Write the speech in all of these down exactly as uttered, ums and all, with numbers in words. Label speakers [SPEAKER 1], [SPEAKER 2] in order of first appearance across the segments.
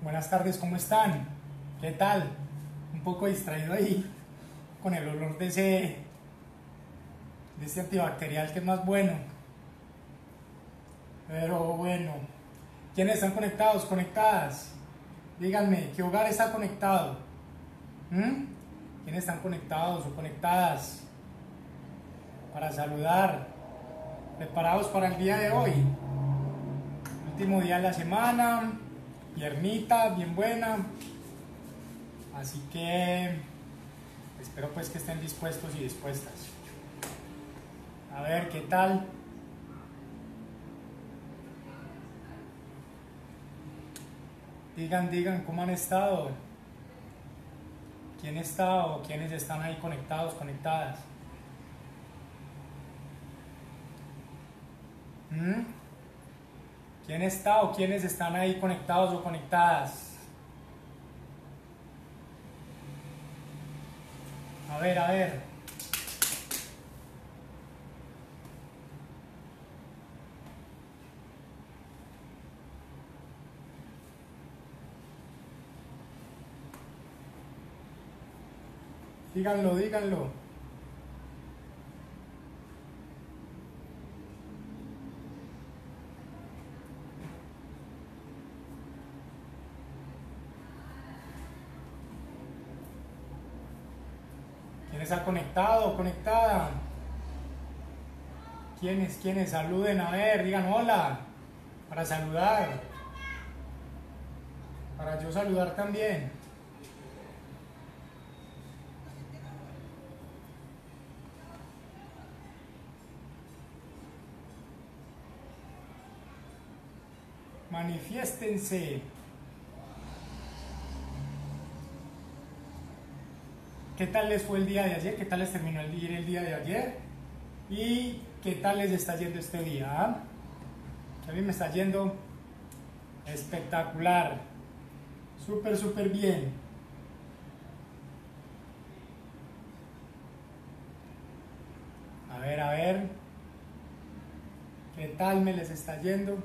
[SPEAKER 1] Buenas tardes, ¿cómo están? ¿Qué tal? Un poco distraído ahí con el olor de ese, de ese antibacterial que es más bueno. Pero bueno, ¿quiénes están conectados, conectadas? Díganme, ¿qué hogar está conectado? ¿Mm? ¿Quiénes están conectados o conectadas? Para saludar, preparados para el día de hoy. Último día de la semana, piernita bien buena. Así que espero pues que estén dispuestos y dispuestas. A ver, ¿qué tal? Digan, digan, ¿cómo han estado? ¿Quién está o quiénes están ahí conectados, conectadas? ¿Mm? ¿Quién está o quiénes están ahí conectados o conectadas? A ver, a ver. Díganlo, díganlo. ¿Quién está conectado o conectada? ¿Quiénes, quiénes? Saluden, a ver, digan hola. Para saludar. Para yo saludar también. Manifiéstense. ¿Qué tal les fue el día de ayer? ¿Qué tal les terminó el día, el día de ayer? ¿Y qué tal les está yendo este día? ¿Ah? A mí me está yendo espectacular. Súper, súper bien. A ver, a ver. ¿Qué tal me les está yendo?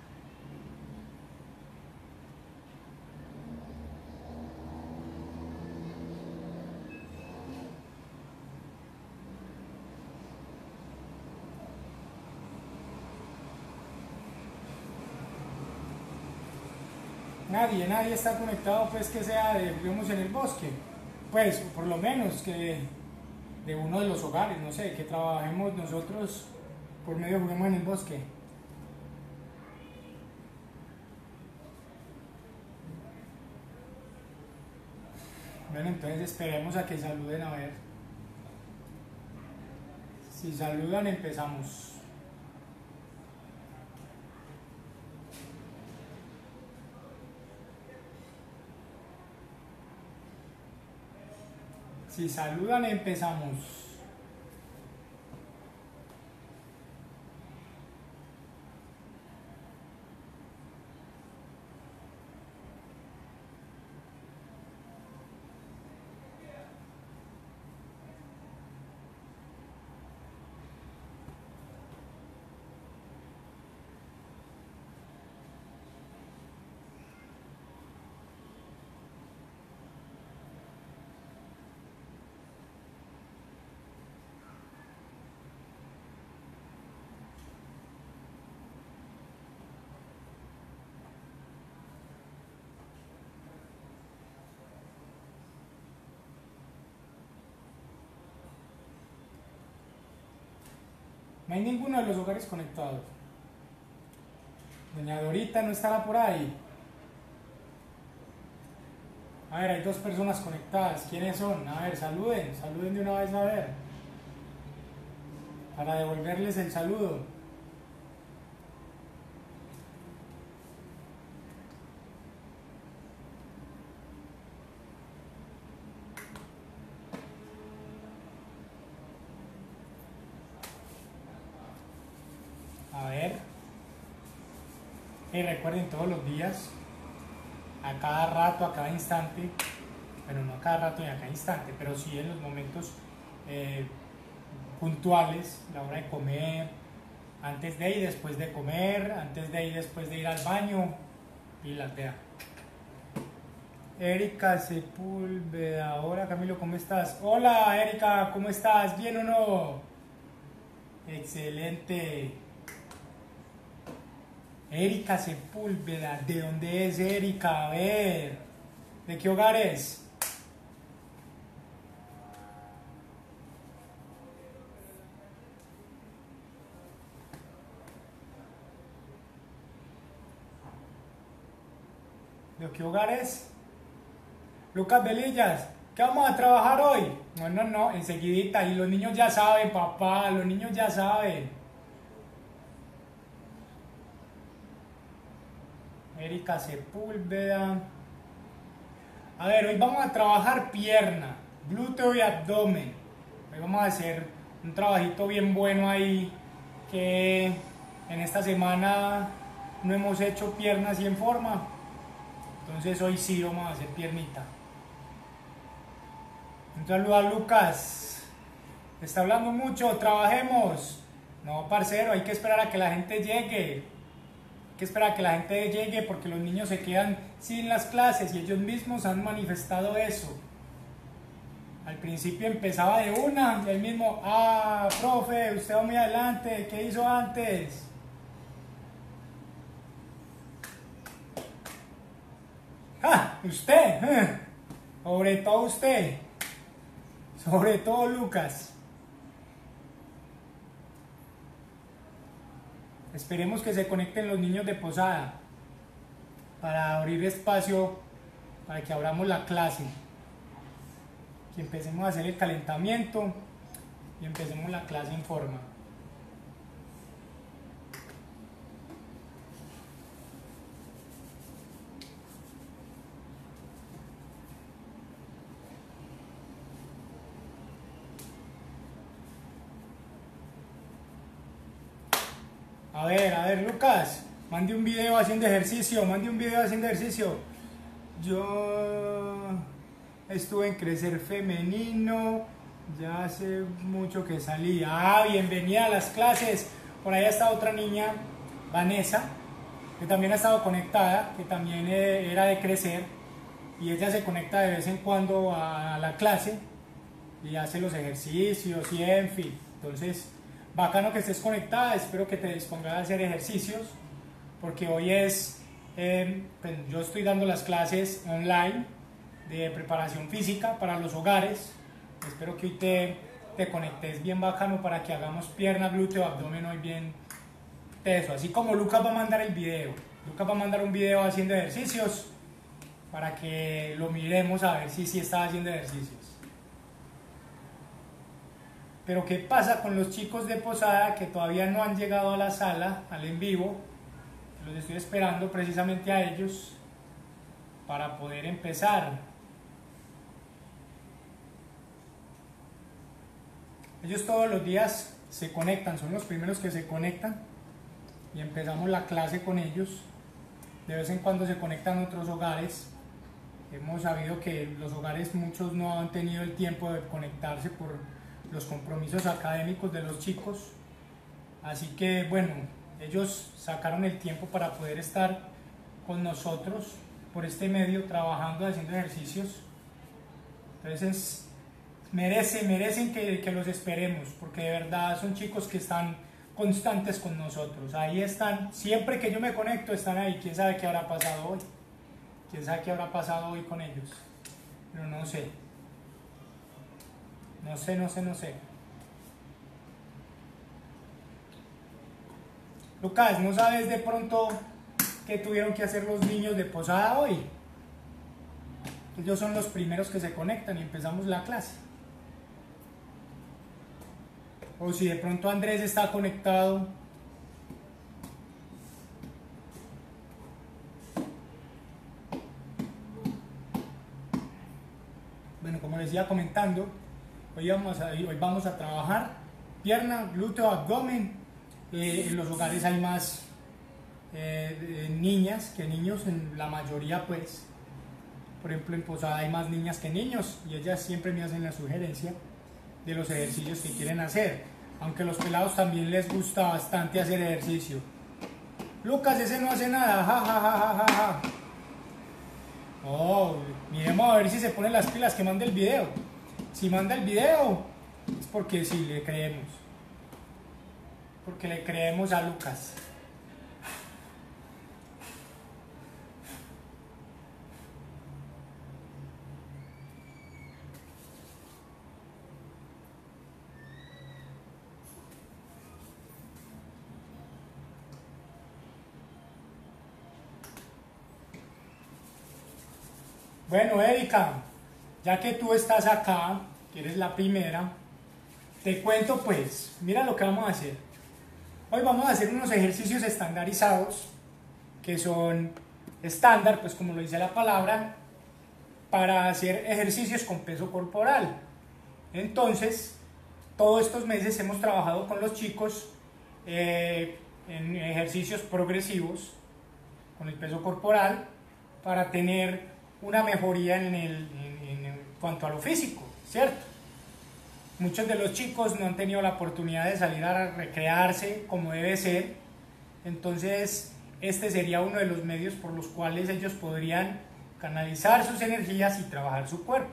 [SPEAKER 1] Nadie, nadie está conectado, pues que sea de Juguemos en el Bosque. Pues, por lo menos que de uno de los hogares, no sé, que trabajemos nosotros por medio de Juguemos en el Bosque. Bueno, entonces esperemos a que saluden a ver. Si saludan, empezamos. Si saludan, empezamos. No hay ninguno de los hogares conectados. Doña Dorita no estará por ahí. A ver, hay dos personas conectadas. ¿Quiénes son? A ver, saluden, saluden de una vez a ver. Para devolverles el saludo. A ver. Y recuerden todos los días, a cada rato, a cada instante, bueno, no a cada rato ni a cada instante, pero sí en los momentos eh, puntuales, la hora de comer, antes de y después de comer, antes de y después de ir al baño, y las vea. Erika Sepúlveda, hola Camilo, ¿cómo estás? Hola Erika, ¿cómo estás? ¿Bien o no? Excelente. Erika Sepúlveda, ¿de dónde es Erika? A ver, ¿de qué hogar es? ¿De qué hogar es? Lucas Velillas, ¿qué vamos a trabajar hoy? No, no, no, enseguidita, y los niños ya saben, papá, los niños ya saben. Erika Sepúlveda. A ver, hoy vamos a trabajar pierna, glúteo y abdomen. Hoy vamos a hacer un trabajito bien bueno ahí, que en esta semana no hemos hecho piernas y en forma. Entonces hoy sí vamos a hacer piernita. Un saludo a Lucas. Está hablando mucho, trabajemos. No, parcero, hay que esperar a que la gente llegue. Hay que esperar a que la gente llegue porque los niños se quedan sin las clases y ellos mismos han manifestado eso. Al principio empezaba de una y el mismo, ah, profe, usted va muy adelante, ¿qué hizo antes? Ah, usted, eh. sobre todo usted, sobre todo Lucas. Esperemos que se conecten los niños de Posada para abrir espacio para que abramos la clase, que empecemos a hacer el calentamiento y empecemos la clase en forma. A ver, a ver, Lucas, mande un video haciendo ejercicio, mande un video haciendo ejercicio. Yo estuve en Crecer Femenino, ya hace mucho que salí. Ah, bienvenida a las clases. Por ahí está otra niña, Vanessa, que también ha estado conectada, que también era de Crecer, y ella se conecta de vez en cuando a la clase y hace los ejercicios y en fin. Entonces, bacano que estés conectada, espero que te dispongas a hacer ejercicios, porque hoy es, eh, pues yo estoy dando las clases online de preparación física para los hogares. Espero que hoy te, te conectes bien bacano para que hagamos pierna, glúteo, abdomen hoy bien teso, así como Lucas va a mandar el video. Lucas va a mandar un video haciendo ejercicios para que lo miremos a ver si sí está haciendo ejercicios. Pero ¿qué pasa con los chicos de Posada que todavía no han llegado a la sala, al en vivo? Los estoy esperando precisamente a ellos para poder empezar. Ellos todos los días se conectan, son los primeros que se conectan y empezamos la clase con ellos. De vez en cuando se conectan otros hogares. Hemos sabido que los hogares muchos no han tenido el tiempo de conectarse por los compromisos académicos de los chicos, así que bueno, ellos sacaron el tiempo para poder estar con nosotros por este medio, trabajando, haciendo ejercicios. Entonces merece, merecen que, que los esperemos, porque de verdad son chicos que están constantes con nosotros, ahí están, siempre que yo me conecto están ahí. Quién sabe qué habrá pasado hoy, quién sabe qué habrá pasado hoy con ellos, pero no sé. No sé, no sé, no sé. Lucas, ¿no sabes de pronto qué tuvieron que hacer los niños de Posada hoy? Ellos son los primeros que se conectan y empezamos la clase. O si de pronto Andrés está conectado. Bueno, como les iba comentando, Hoy vamos, a, hoy vamos a trabajar pierna, glúteo, abdomen. Eh, en los hogares hay más eh, niñas que niños, en la mayoría pues. Por ejemplo, en Posada hay más niñas que niños y ellas siempre me hacen la sugerencia de los ejercicios que quieren hacer. Aunque a los pelados también les gusta bastante hacer ejercicio. Lucas, ese no hace nada, ja, ja, ja, ja, ja. Oh, miremos a ver si se ponen las pilas que manda el video. Si manda el video, es porque sí le creemos. Porque le creemos a Lucas. Bueno, Erika, ya que tú estás acá, que eres la primera, te cuento pues, mira lo que vamos a hacer. Hoy vamos a hacer unos ejercicios estandarizados, que son estándar, pues como lo dice la palabra, para hacer ejercicios con peso corporal. Entonces, todos estos meses hemos trabajado con los chicos eh, en ejercicios progresivos con el peso corporal para tener una mejoría en, el, en, en cuanto a lo físico, ¿cierto? Muchos de los chicos no han tenido la oportunidad de salir a recrearse como debe ser, entonces este sería uno de los medios por los cuales ellos podrían canalizar sus energías y trabajar su cuerpo.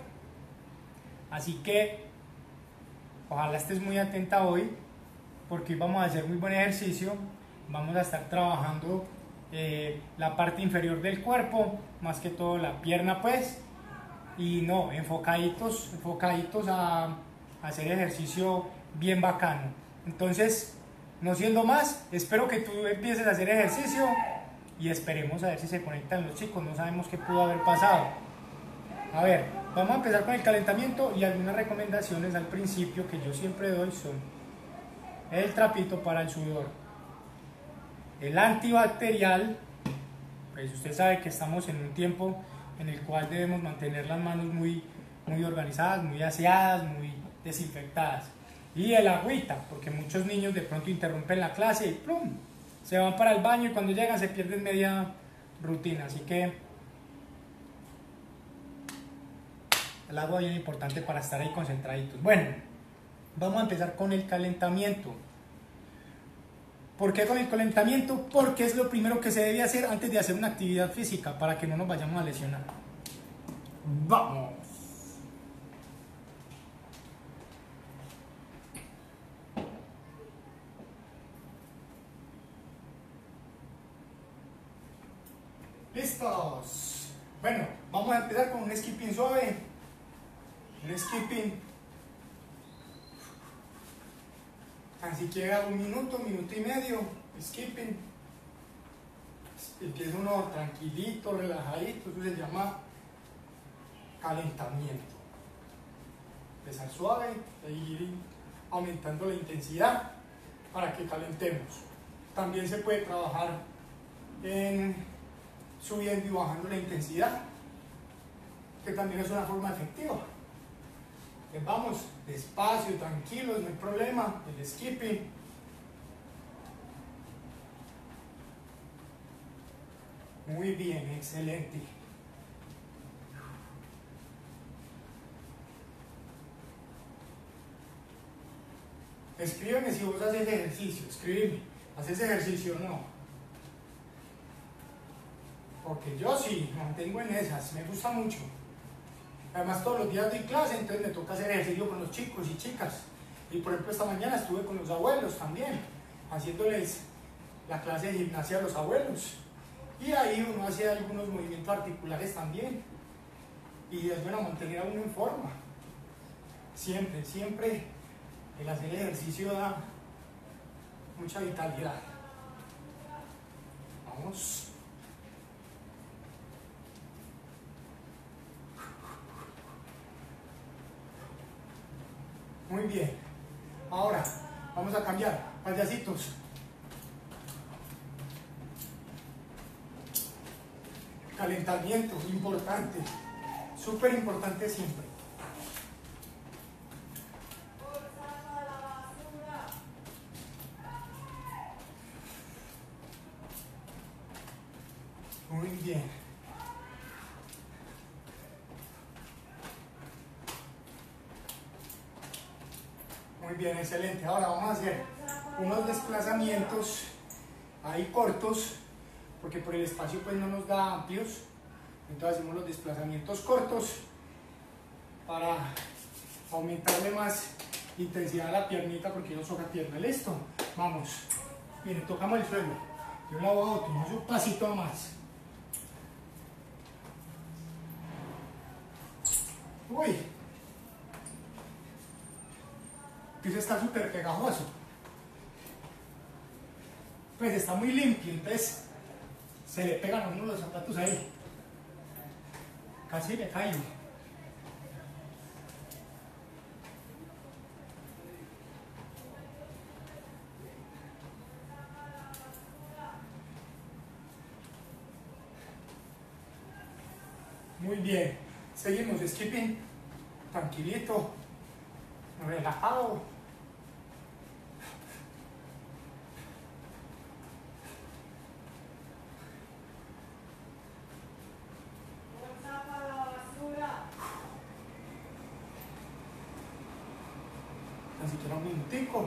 [SPEAKER 1] Así que ojalá estés muy atenta hoy, porque hoy vamos a hacer muy buen ejercicio. Vamos a estar trabajando eh, la parte inferior del cuerpo, más que todo la pierna pues, y no, enfocaditos, enfocaditos a, a hacer ejercicio bien bacano. Entonces, no siendo más, espero que tú empieces a hacer ejercicio y esperemos a ver si se conectan los chicos. No sabemos qué pudo haber pasado. A ver, vamos a empezar con el calentamiento, y algunas recomendaciones al principio que yo siempre doy son el trapito para el sudor, el antibacterial, pues usted sabe que estamos en un tiempo en el cual debemos mantener las manos muy, muy organizadas, muy aseadas, muy desinfectadas, y el agüita, porque muchos niños de pronto interrumpen la clase y ¡plum!, se van para el baño y cuando llegan se pierden media rutina. Así que el agua es bien importante para estar ahí concentraditos. Bueno, vamos a empezar con el calentamiento. ¿Por qué con el calentamiento? Porque es lo primero que se debe hacer antes de hacer una actividad física, para que no nos vayamos a lesionar. ¡Vamos! ¡Listos! Bueno, vamos a empezar con un skipping suave. Un skipping. Tan siquiera un minuto, minuto y medio. Skipping. Empieza uno tranquilito, relajadito. Eso se llama calentamiento. Empezar suave e ir aumentando la intensidad para que calentemos. También se puede trabajar en subiendo y bajando la intensidad, que también es una forma efectiva. Entonces vamos despacio, tranquilos, no hay problema. El skipping. Muy bien, excelente. Escríbeme si vos haces ejercicio, escríbeme. ¿Haces ejercicio o no? Porque yo sí, me mantengo en esas, me gusta mucho. Además todos los días doy clase, entonces me toca hacer ejercicio con los chicos y chicas. Y por ejemplo esta mañana estuve con los abuelos también, haciéndoles la clase de gimnasia a los abuelos. Y ahí uno hace algunos movimientos articulares también. Y es bueno mantener a uno en forma. Siempre, siempre el hacer ejercicio da mucha vitalidad. Vamos. Muy bien. Ahora vamos a cambiar. Payasitos. Calentamiento, importante. Súper importante siempre. Muy bien. Muy bien, excelente. Ahora vamos a hacer unos desplazamientos ahí cortos, porque por el espacio pues no nos da amplios. Entonces hacemos los desplazamientos cortos para aumentarle más intensidad a la piernita porque no toca pierna. Listo, vamos. Miren, tocamos el suelo de un lado a otro, un pasito más. Uy, el piso está súper pegajoso, pues está muy limpio, entonces se le pegan a uno los zapatos ahí, casi me caigo. Muy bien, seguimos skipping, tranquilito, relajado. Ni siquiera un minutico.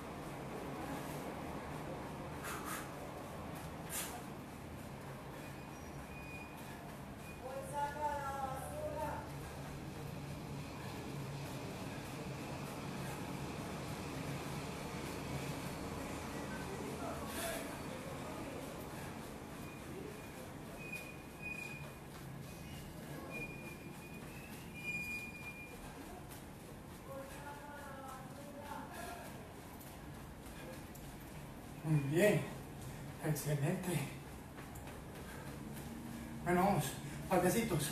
[SPEAKER 1] Muy bien, excelente. Bueno, vamos, patecitos.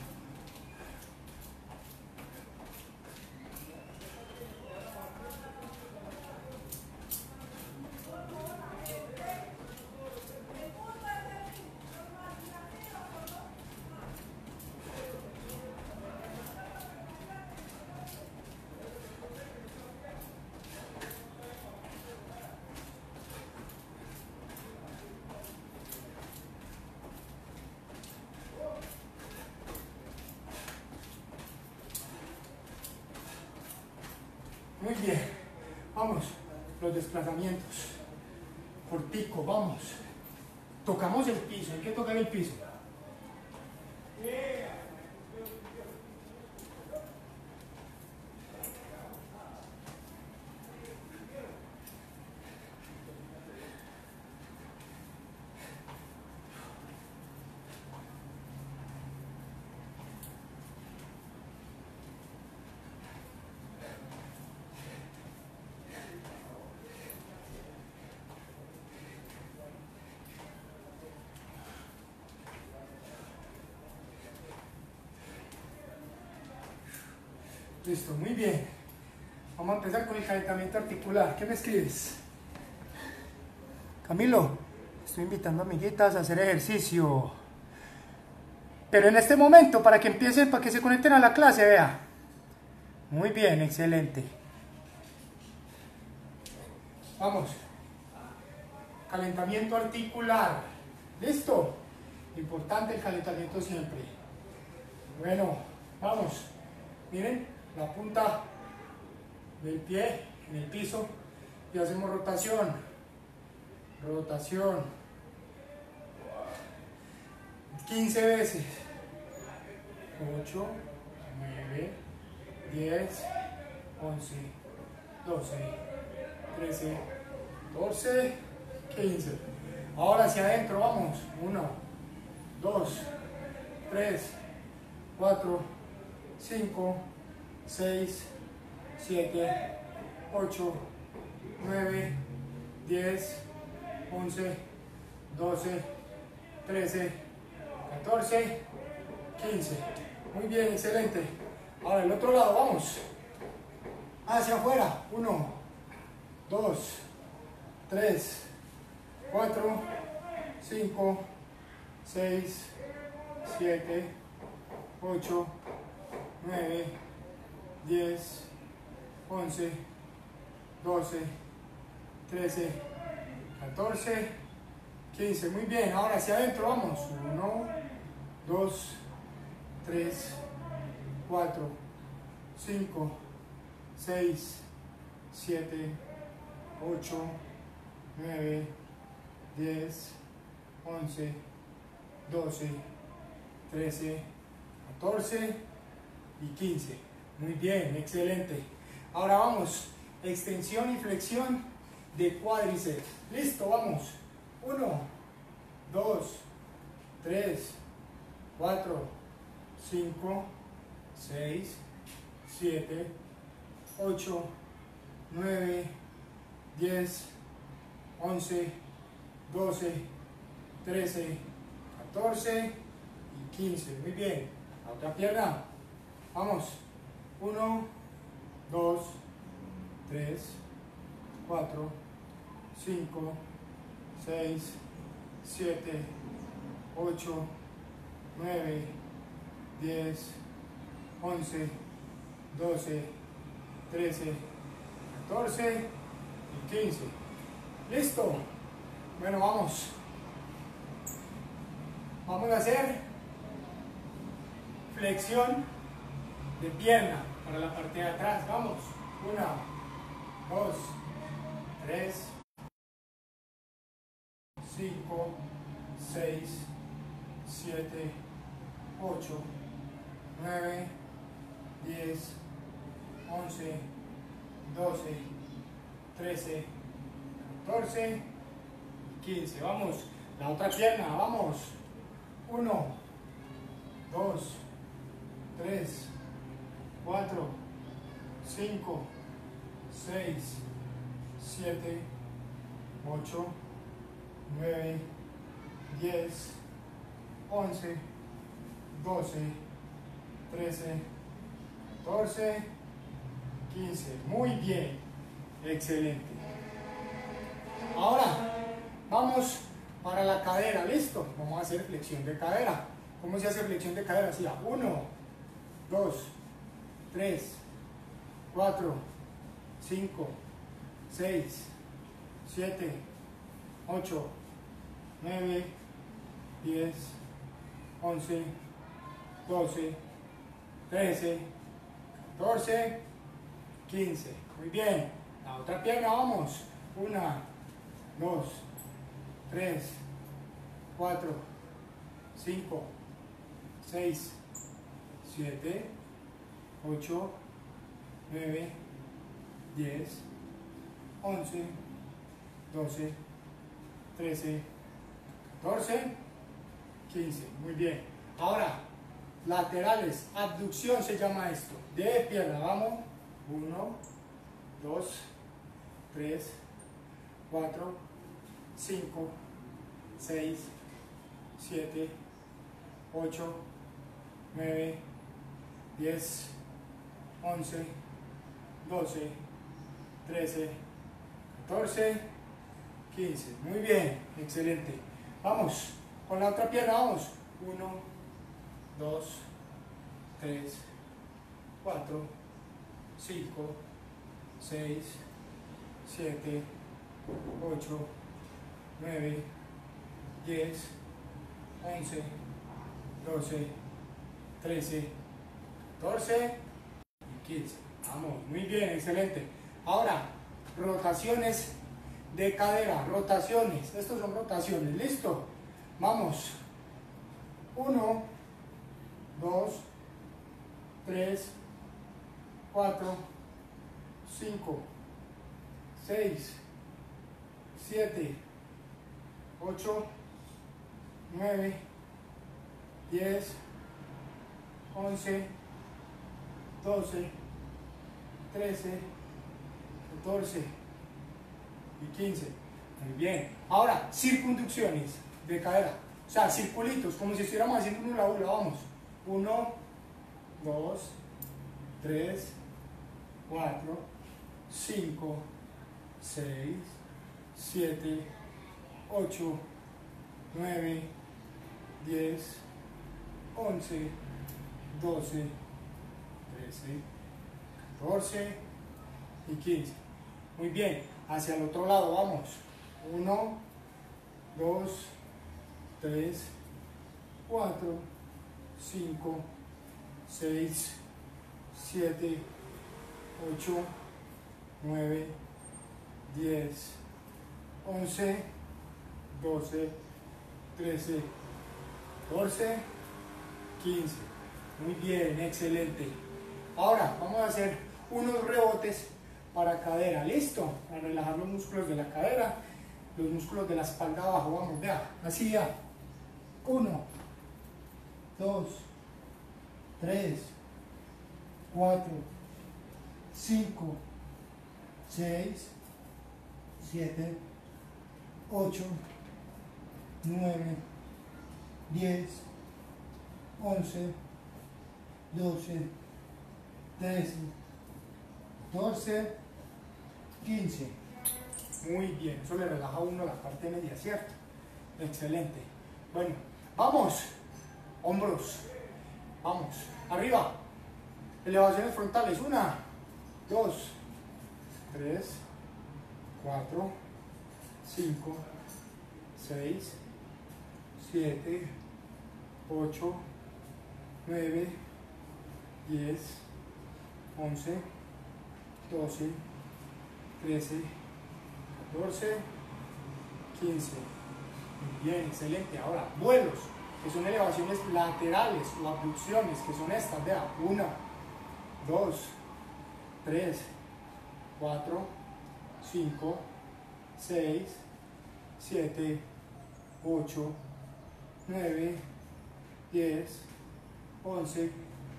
[SPEAKER 1] Muy bien, vamos, los desplazamientos, cortico, vamos, tocamos el piso, hay que tocar el piso. Listo, muy bien. Vamos a empezar con el calentamiento articular. ¿Qué me escribes? Camilo, estoy invitando a amiguitas a hacer ejercicio. Pero en este momento, para que empiecen, para que se conecten a la clase, vea. Muy bien, excelente. Vamos. Calentamiento articular. ¿Listo? Importante el calentamiento siempre. Bueno, vamos. Miren. La punta del pie en el piso y hacemos rotación, rotación, quince veces, ocho, nueve, diez, once, doce, trece, catorce, quince. Ahora hacia adentro, vamos, uno, dos, tres, cuatro, cinco, seis, siete, ocho, nueve, diez, once, doce, trece, catorce, quince. Muy bien, excelente. Ahora el otro lado, vamos. Hacia afuera. uno, dos, tres, cuatro, cinco, seis, siete, ocho, nueve, diez, once, doce, trece, catorce, quince. Muy bien, ahora hacia adentro vamos. uno, dos, tres, cuatro, cinco, seis, siete, ocho, nueve, diez, once, doce, trece, catorce y quince. Muy bien, excelente. Ahora vamos, extensión y flexión de cuádriceps. Listo, vamos. uno, dos, tres, cuatro, cinco, seis, siete, ocho, nueve, diez, once, doce, trece, catorce y quince. Muy bien. La otra pierna. Vamos. uno, dos, tres, cuatro, cinco, seis, siete, ocho, nueve, diez, once, doce, trece, catorce y quince. ¿Listo? Bueno, vamos. Vamos a hacer flexión de pierna para la parte de atrás. Vamos. Una, dos, tres, cinco, seis, siete, ocho, nueve, diez, once, doce, trece, catorce, quince. Vamos. La otra pierna. Vamos. uno, dos, tres, cuatro, cinco, seis, siete, ocho, nueve, diez, once, doce, trece, catorce, quince. Muy bien. Excelente. Ahora vamos para la cadera. Listo. Vamos a hacer flexión de cadera. ¿Cómo se hace flexión de cadera? Así, uno, dos, tres, cuatro, cinco, seis, siete, ocho, nueve, diez, once, doce, trece, catorce, quince. Muy bien. La otra pierna, vamos. Una, dos, tres, cuatro, cinco, seis, siete, ocho, nueve, diez, once, doce, trece, catorce, quince. Muy bien. Ahora, laterales, abducción se llama esto. De pierna, vamos. uno, dos, tres, cuatro, cinco, seis, siete, ocho, nueve, diez, once, doce, trece, catorce, quince. Muy bien, excelente. Vamos, con la otra pierna, vamos. uno, dos, tres, cuatro, cinco, seis, siete, ocho, nueve, diez, once, doce, trece, catorce y quince. Vamos, muy bien, excelente. Ahora, rotaciones de cadera, rotaciones. Estos son rotaciones, ¿listo? Vamos. uno, dos, tres, cuatro, cinco, seis, siete, ocho, nueve, diez, once, doce, trece, catorce y quince. Muy bien. Ahora, circunducciones de cadera. O sea, circulitos, como si estuviéramos haciendo un hula hula. Vamos. uno, dos, tres, cuatro, cinco, seis, siete, ocho, nueve, diez, once, doce, trece, catorce y quince. Muy bien, hacia el otro lado vamos. uno, dos, tres, cuatro, cinco, seis, siete, ocho, nueve, diez, once, doce, trece, catorce quince. Muy bien, excelente. Ahora vamos a hacer unos rebotes para cadera. ¿Listo? Para relajar los músculos de la cadera, los músculos de la espalda abajo. Vamos, vea. Así ya. uno, dos, tres, cuatro, cinco, seis, siete, ocho, nueve, diez, once, doce, trece, catorce, quince. Muy bien, eso le relaja a uno la parte media, ¿cierto? Excelente. Bueno, vamos. Hombros. Vamos. Arriba. Elevaciones frontales. Una, dos, tres, cuatro, cinco, seis, siete, ocho, nueve, diez, once, doce, trece, catorce, quince. Muy bien, excelente. Ahora, vuelos, que son elevaciones laterales o abducciones, que son estas. Vea, una, dos, tres, cuatro, cinco, seis, siete, ocho, nueve, diez, once,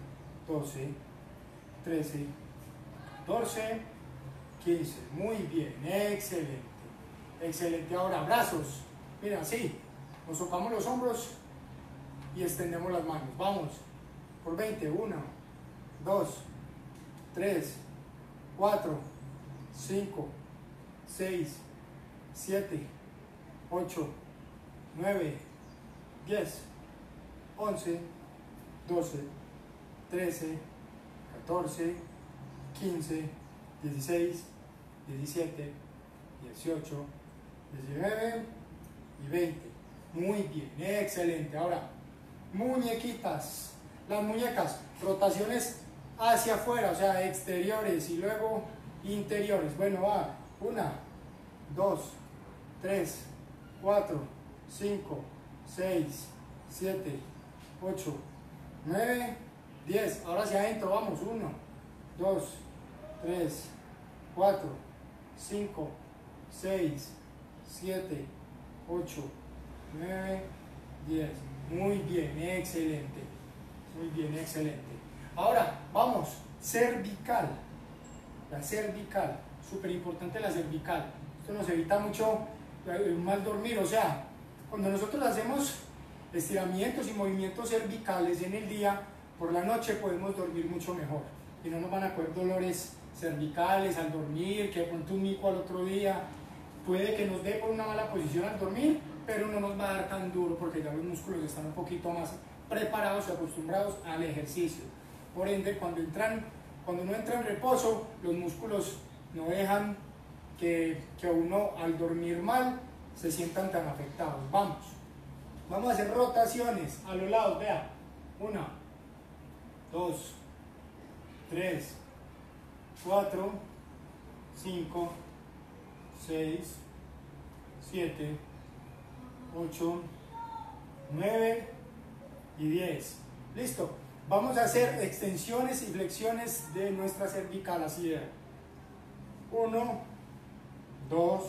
[SPEAKER 1] doce, trece, catorce, quince. Muy bien, excelente. Excelente. Ahora, brazos. Mira, así. Nos tocamos los hombros y extendemos las manos. Vamos. Por veinte. uno, dos, tres, cuatro, cinco, seis, siete, ocho, nueve, diez, once, doce, trece, catorce, quince, dieciséis, diecisiete, dieciocho, diecinueve y veinte. Muy bien, excelente. Ahora, muñequitas. Las muñecas, rotaciones hacia afuera, o sea, exteriores y luego interiores. Bueno, va. Una, dos, tres, cuatro, cinco, seis, siete, ocho, nueve, diez. Ahora hacia adentro, vamos. uno, dos, tres, cuatro, cinco, seis, siete, ocho, nueve, diez. Muy bien, excelente. Muy bien, excelente. Ahora, vamos, cervical. La cervical, súper importante la cervical. Esto nos evita mucho un mal dormir, o sea, cuando nosotros hacemos estiramientos y movimientos cervicales en el día, por la noche podemos dormir mucho mejor y no nos van a coger dolores cervicales al dormir, que de pronto un mico al otro día, puede que nos dé por una mala posición al dormir, pero no nos va a dar tan duro porque ya los músculos están un poquito más preparados y acostumbrados al ejercicio. Por ende, cuando, entran, cuando uno entra en reposo, los músculos no dejan que, que uno al dormir mal se sientan tan afectados. Vamos, vamos a hacer rotaciones a los lados, vea, una, dos, tres, cuatro, cinco, seis, siete, ocho, nueve y diez. Listo. Vamos a hacer extensiones y flexiones de nuestra cervical, así de uno, dos,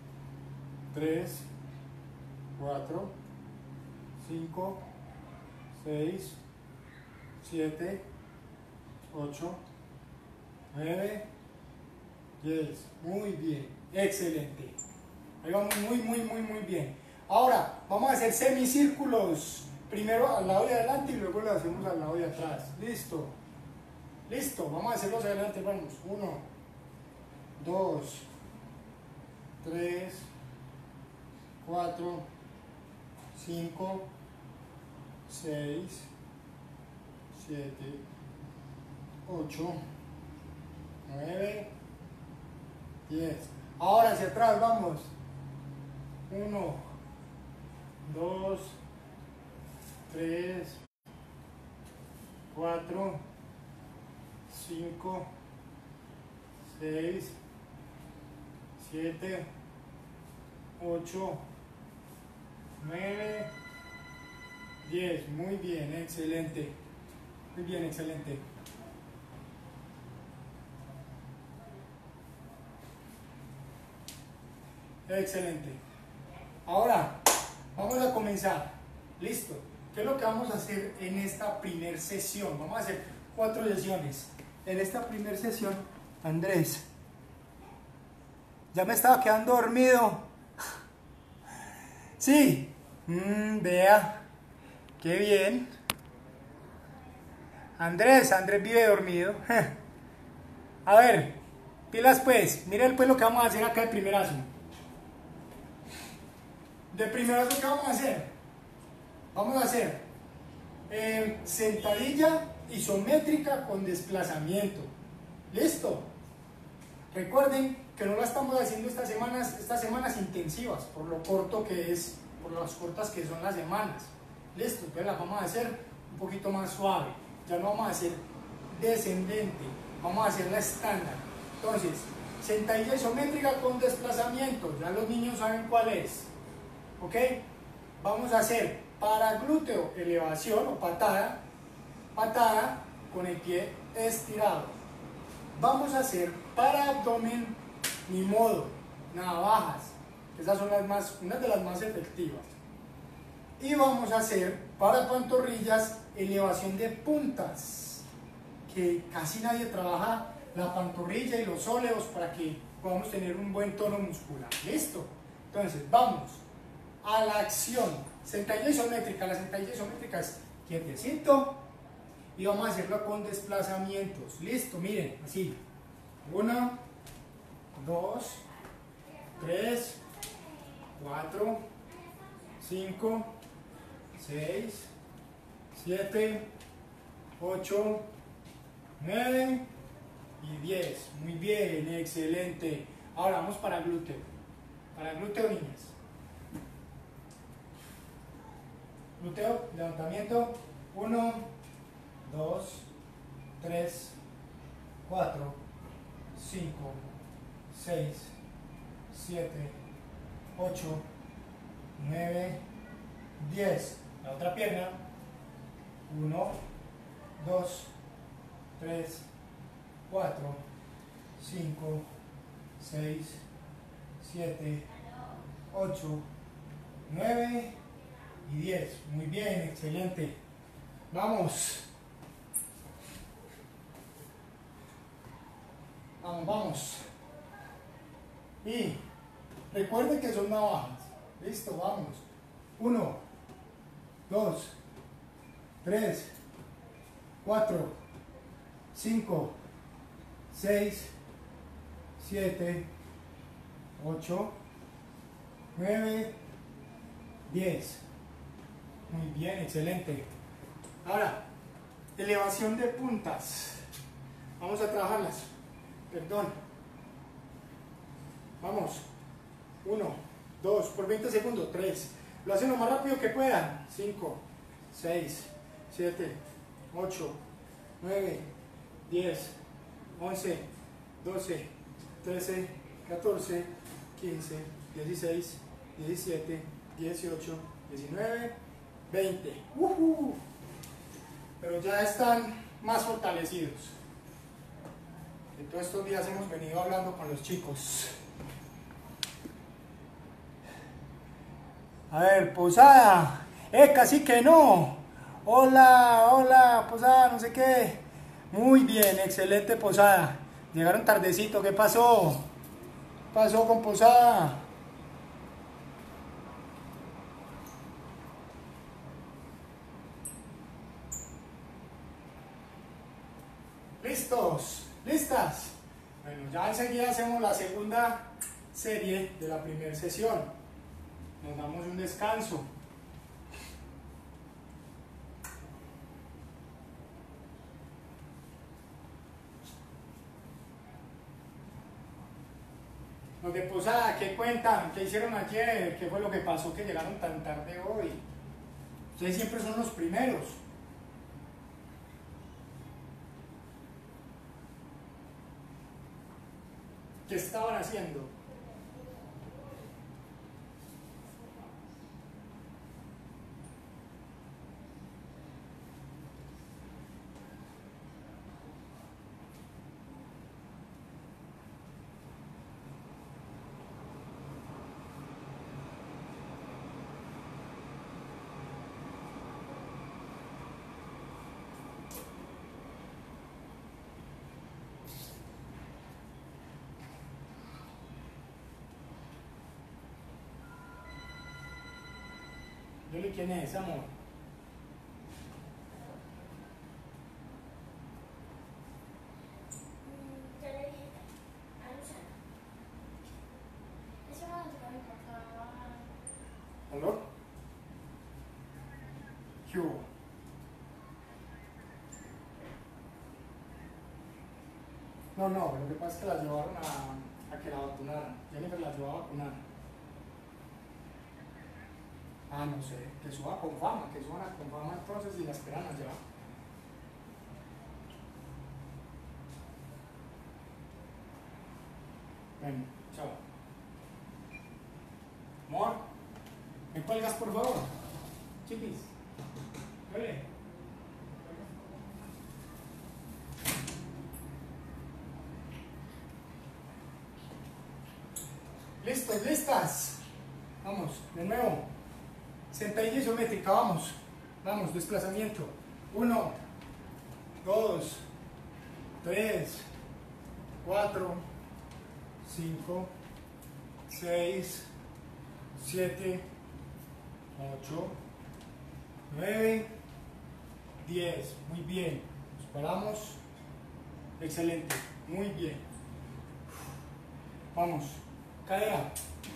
[SPEAKER 1] tres, cuatro, cinco, seis, siete, ocho, nueve, diez. Muy bien, excelente. Ahí vamos muy, muy, muy, muy bien. Ahora, vamos a hacer semicírculos. Primero al lado de adelante y luego lo hacemos al lado de atrás. Listo. Listo. Vamos a hacerlos adelante. Vamos. Uno, dos, tres, cuatro, cinco, seis, siete, ocho, nueve, diez. Ahora hacia atrás. Vamos. Uno, dos, tres, cuatro, cinco, seis, siete, ocho, nueve, diez, muy bien, excelente. Muy bien, excelente. Excelente. Ahora, vamos a comenzar. Listo. ¿Qué es lo que vamos a hacer en esta primera sesión? Vamos a hacer cuatro sesiones. En esta primera sesión, Andrés, ya me estaba quedando dormido. Sí. Mm, vea. Qué bien. Andrés, Andrés vive dormido. A ver, pilas pues. Miren pues lo que vamos a hacer acá de primerazo. De primerazo, ¿qué vamos a hacer? Vamos a hacer eh, sentadilla isométrica con desplazamiento. ¿Listo? Recuerden que no la estamos haciendo estas semanas, estas semanas intensivas, por lo corto que es, por las cortas que son las semanas. ¿Listo? Entonces las vamos a hacer un poquito más suave. Ya no vamos a hacer descendente, vamos a hacerla estándar. Entonces, sentadilla isométrica con desplazamiento, ya los niños saben cuál es. ¿Ok? Vamos a hacer para glúteo, elevación o patada, patada con el pie estirado. Vamos a hacer para abdomen, ni modo, navajas. Esas son las más, unas de las más efectivas. Y vamos a hacer para pantorrillas, elevación de puntas, que casi nadie trabaja la pantorrilla y los óleos para que podamos tener un buen tono muscular. ¿Listo? Entonces, vamos a la acción. Sentadilla isométrica. La sentadilla isométrica es quietecito y vamos a hacerlo con desplazamientos. Listo, miren, así. Uno, dos, tres, cuatro, cinco, seis, siete, ocho, nueve y diez. Muy bien, excelente. Ahora vamos para glúteo. Para glúteo, niñas. Glúteo, levantamiento, uno, dos, tres, cuatro, cinco, seis, siete, ocho, nueve, diez. La otra pierna, uno, dos, tres, cuatro, cinco, seis, siete, ocho, nueve y diez. Muy bien, excelente. Vamos. Vamos, vamos. Y recuerden que son navajas. Listo, vamos. Uno, dos, tres, cuatro, cinco, seis, siete, ocho, nueve, diez. Muy bien, excelente. Ahora, elevación de puntas. Vamos a trabajarlas. Perdón. Vamos. Uno, dos, por veinte segundos. Tres. Lo hacen lo más rápido que puedan. Cinco, seis, siete, ocho, nueve, diez, once, doce, trece, catorce, quince, dieciséis, diecisiete, dieciocho, diecinueve, veinte. Uh-huh. Pero ya están más fortalecidos. En todos estos días hemos venido hablando con los chicos. A ver, Posada. Eh, casi que no. Hola, hola, Posada, no sé qué. Muy bien, excelente, Posada. Llegaron tardecito, ¿qué pasó? ¿Qué pasó con Posada? ¿Listos? ¿Listas? Bueno, ya enseguida hacemos la segunda serie de la primera sesión. Nos damos un descanso. Los de Posada, ¿qué cuentan? ¿Qué hicieron ayer? ¿Qué fue lo que pasó que llegaron tan tarde hoy? Ustedes siempre son los primeros. ¿Qué estaban haciendo? Yoli, ¿quién es, amor?
[SPEAKER 2] Yo le dije a Luciana. Eso no lo mi papá.
[SPEAKER 1] ¿Aló? ¿Qué hubo? No, no, lo que pasa es que la llevaron a, a que la vacunaran. Jennifer la llevó a vacunar. Ah, no sé, que suba con fama, que suban a con fama entonces y la esperan allá. Bueno, chao. Amor, ¿me cuelgas por favor? Chiquis. Vale. ¿Listos, listas? Vamos, de nuevo. Sentadilla isométrica, vamos. Vamos, desplazamiento. Uno, dos, tres, cuatro, cinco, seis, siete, ocho, nueve, diez. Muy bien. Nos paramos. Excelente. Muy bien. Vamos. Cadera.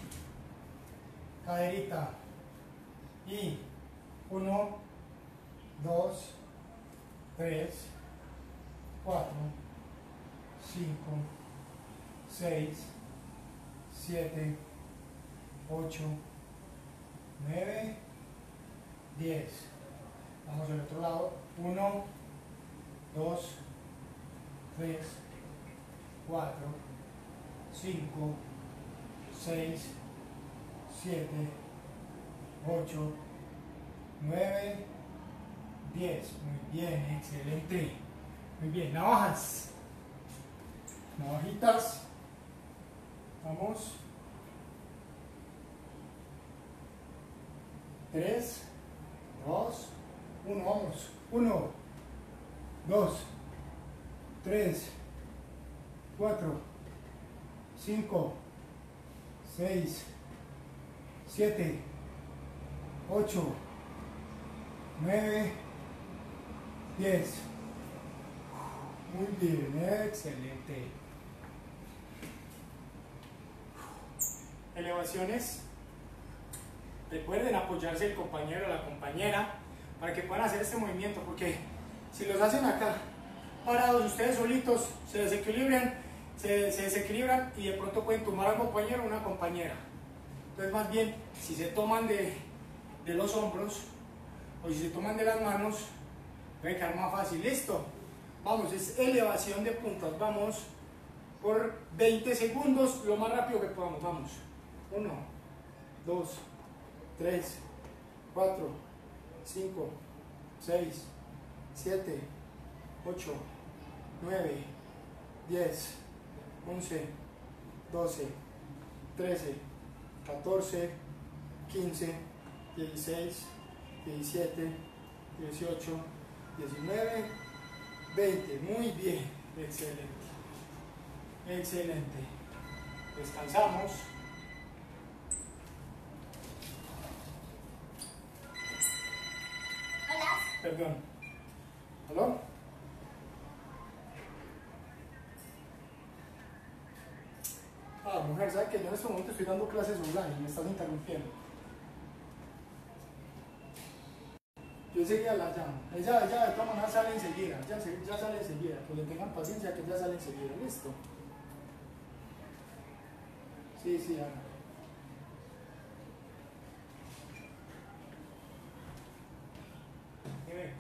[SPEAKER 1] Caderita. Y uno, dos, tres, cuatro, cinco, seis, siete, ocho, nueve, diez. Vamos al otro lado. uno, dos, tres, cuatro, cinco, seis, siete, ocho, nueve, diez. Muy bien, excelente. Muy bien, navajas. Navajitas. Vamos. tres, dos, uno. Vamos. uno, dos, tres, cuatro, cinco, seis, siete, ocho, nueve, diez. Muy bien, excelente. Elevaciones. Recuerden apoyarse el compañero o la compañera para que puedan hacer este movimiento, porque si los hacen acá parados ustedes solitos se desequilibran, se, se desequilibran y de pronto pueden tomar a un compañero o una compañera. Entonces más bien si se toman de, de los hombros o si se toman de las manos puede quedar más fácil. Listo, vamos, es elevación de puntas. Vamos por veinte segundos lo más rápido que podamos. Vamos, uno, dos, tres, cuatro, cinco, seis, siete, ocho, nueve, diez, once, doce, trece, catorce, quince, dieciséis, diecisiete, dieciocho, diecinueve, veinte. Muy bien, excelente. Excelente. Descansamos.
[SPEAKER 2] Hola.
[SPEAKER 1] Perdón. ¿Aló? Ah, mujer, ¿sabe que yo en este momento estoy dando clases online y me estás interrumpiendo? Yo enseguida la llamo. Ella, ella de todas maneras sale enseguida. Ya, ya sale enseguida. Que le tengan paciencia que ella sale enseguida. ¿Listo? Sí, sí, Ana. Dime.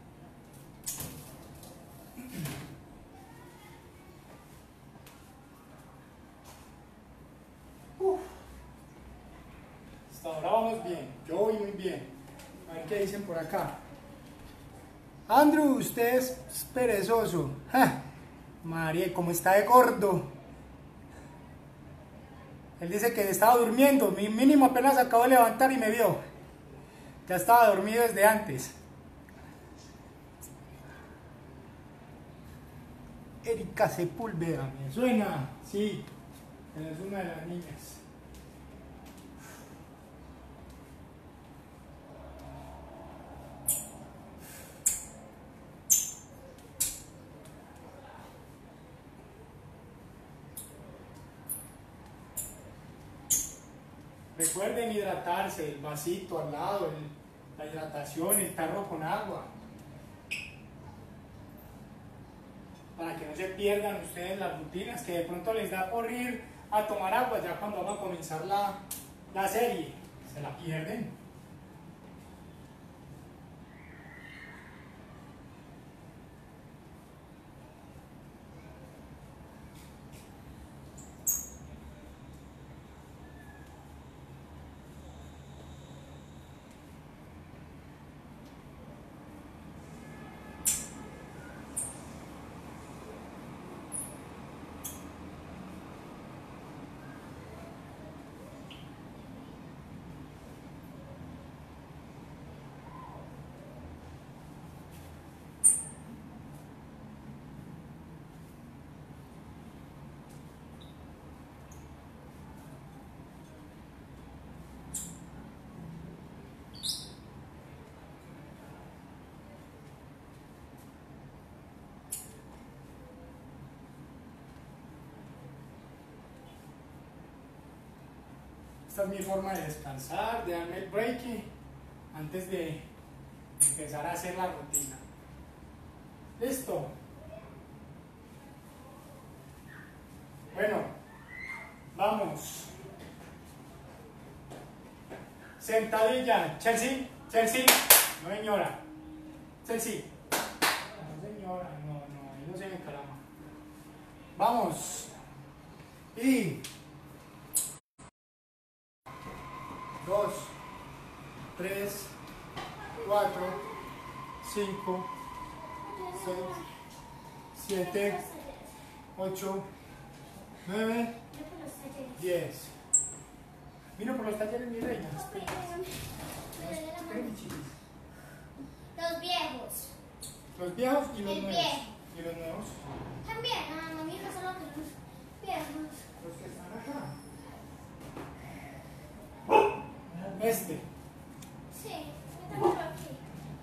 [SPEAKER 1] Uf. Hasta ahora vamos bien. Yo voy muy bien. A ver qué dicen por acá. Andrew, usted es perezoso. ¡Ja! María, ¿cómo está de gordo? Él dice que estaba durmiendo. Mi mínimo apenas acabo de levantar y me vio. Ya estaba dormido desde antes. Erika Sepúlveda, ¿me suena? Sí, es una de las niñas. Recuerden hidratarse, el vasito al lado, el, la hidratación, el tarro con agua. Para que no se pierdan ustedes las rutinas, que de pronto les da por ir a tomar agua ya cuando van a comenzar la, la serie. Se la pierden. Esta es mi forma de descansar, de darme el break antes de empezar a hacer la rutina. ¿Listo? Bueno, vamos. Sentadilla. Chelsea, Chelsea. No, señora. Chelsea. No, señora. No, no, ahí no se me calama. Vamos. Y... dos, tres, cuatro, cinco, seis, siete, ocho, nueve, diez. Vino por los talleres, mi reina.
[SPEAKER 2] Los viejos.
[SPEAKER 1] Los viejos y los
[SPEAKER 2] El
[SPEAKER 1] nuevos.
[SPEAKER 2] viejo.
[SPEAKER 1] ¿Y los nuevos?
[SPEAKER 2] También, ah, no, mi hija solo que los viejos.
[SPEAKER 1] Los que están acá. Este.
[SPEAKER 2] Sí, yo también lo aquí.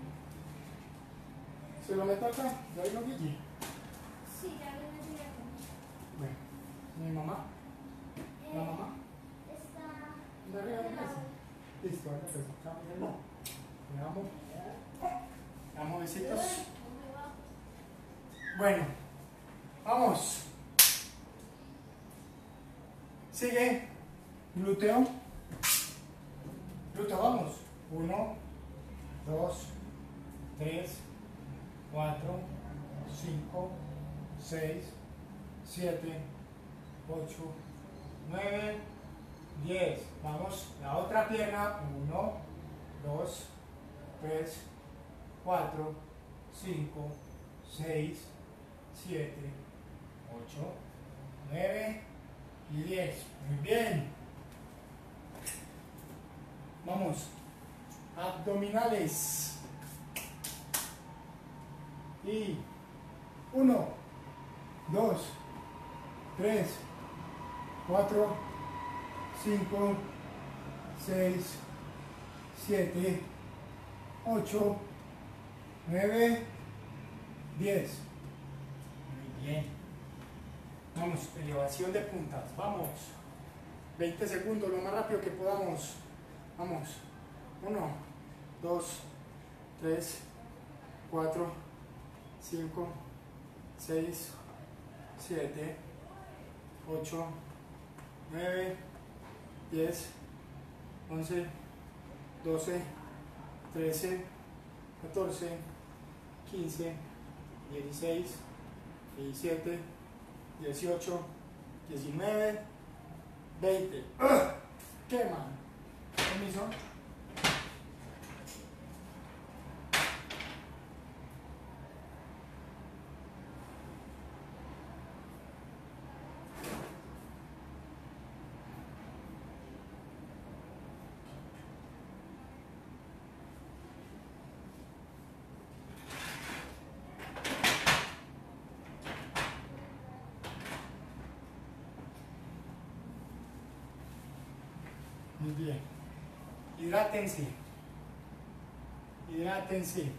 [SPEAKER 1] ¿Se lo meto acá? ¿Ya vino Guille?
[SPEAKER 2] Sí, ya viene el día.
[SPEAKER 1] Bueno, mi mamá. ¿La
[SPEAKER 2] Eh,
[SPEAKER 1] mamá?
[SPEAKER 2] Está.
[SPEAKER 1] ¿De arriba de la casa? Listo, ahora pues, chao, mi hermano. Le damos. Le damos besitos. Bueno, vamos. Sigue. Glúteo. Glúteo, vamos. Uno, dos, tres, cuatro, cinco, seis, siete, ocho, nueve, diez. Vamos, la otra pierna. Uno, dos, tres, cuatro, cinco, seis, siete, ocho, nueve y diez. Muy bien. Vamos. Abdominales. Y uno, dos, tres, cuatro, cinco, seis, siete, ocho, nueve, diez. Muy bien. Vamos, elevación de puntas. Vamos. veinte segundos, lo más rápido que podamos. Vamos. uno, dos, tres, cuatro, cinco, seis, siete, ocho, nueve, diez, once, doce, trece, catorce, quince, dieciséis, diecisiete, dieciocho, diecinueve, veinte. ¿Qué, man? Permiso. Muy bien. Hidrátense. Hidrátense.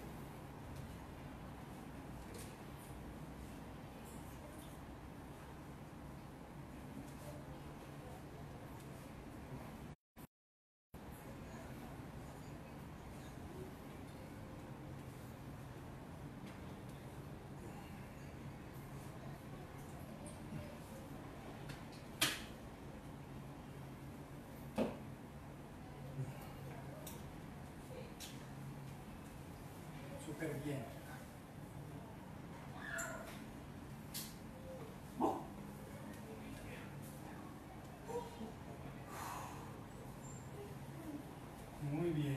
[SPEAKER 1] súper bien. Muy bien.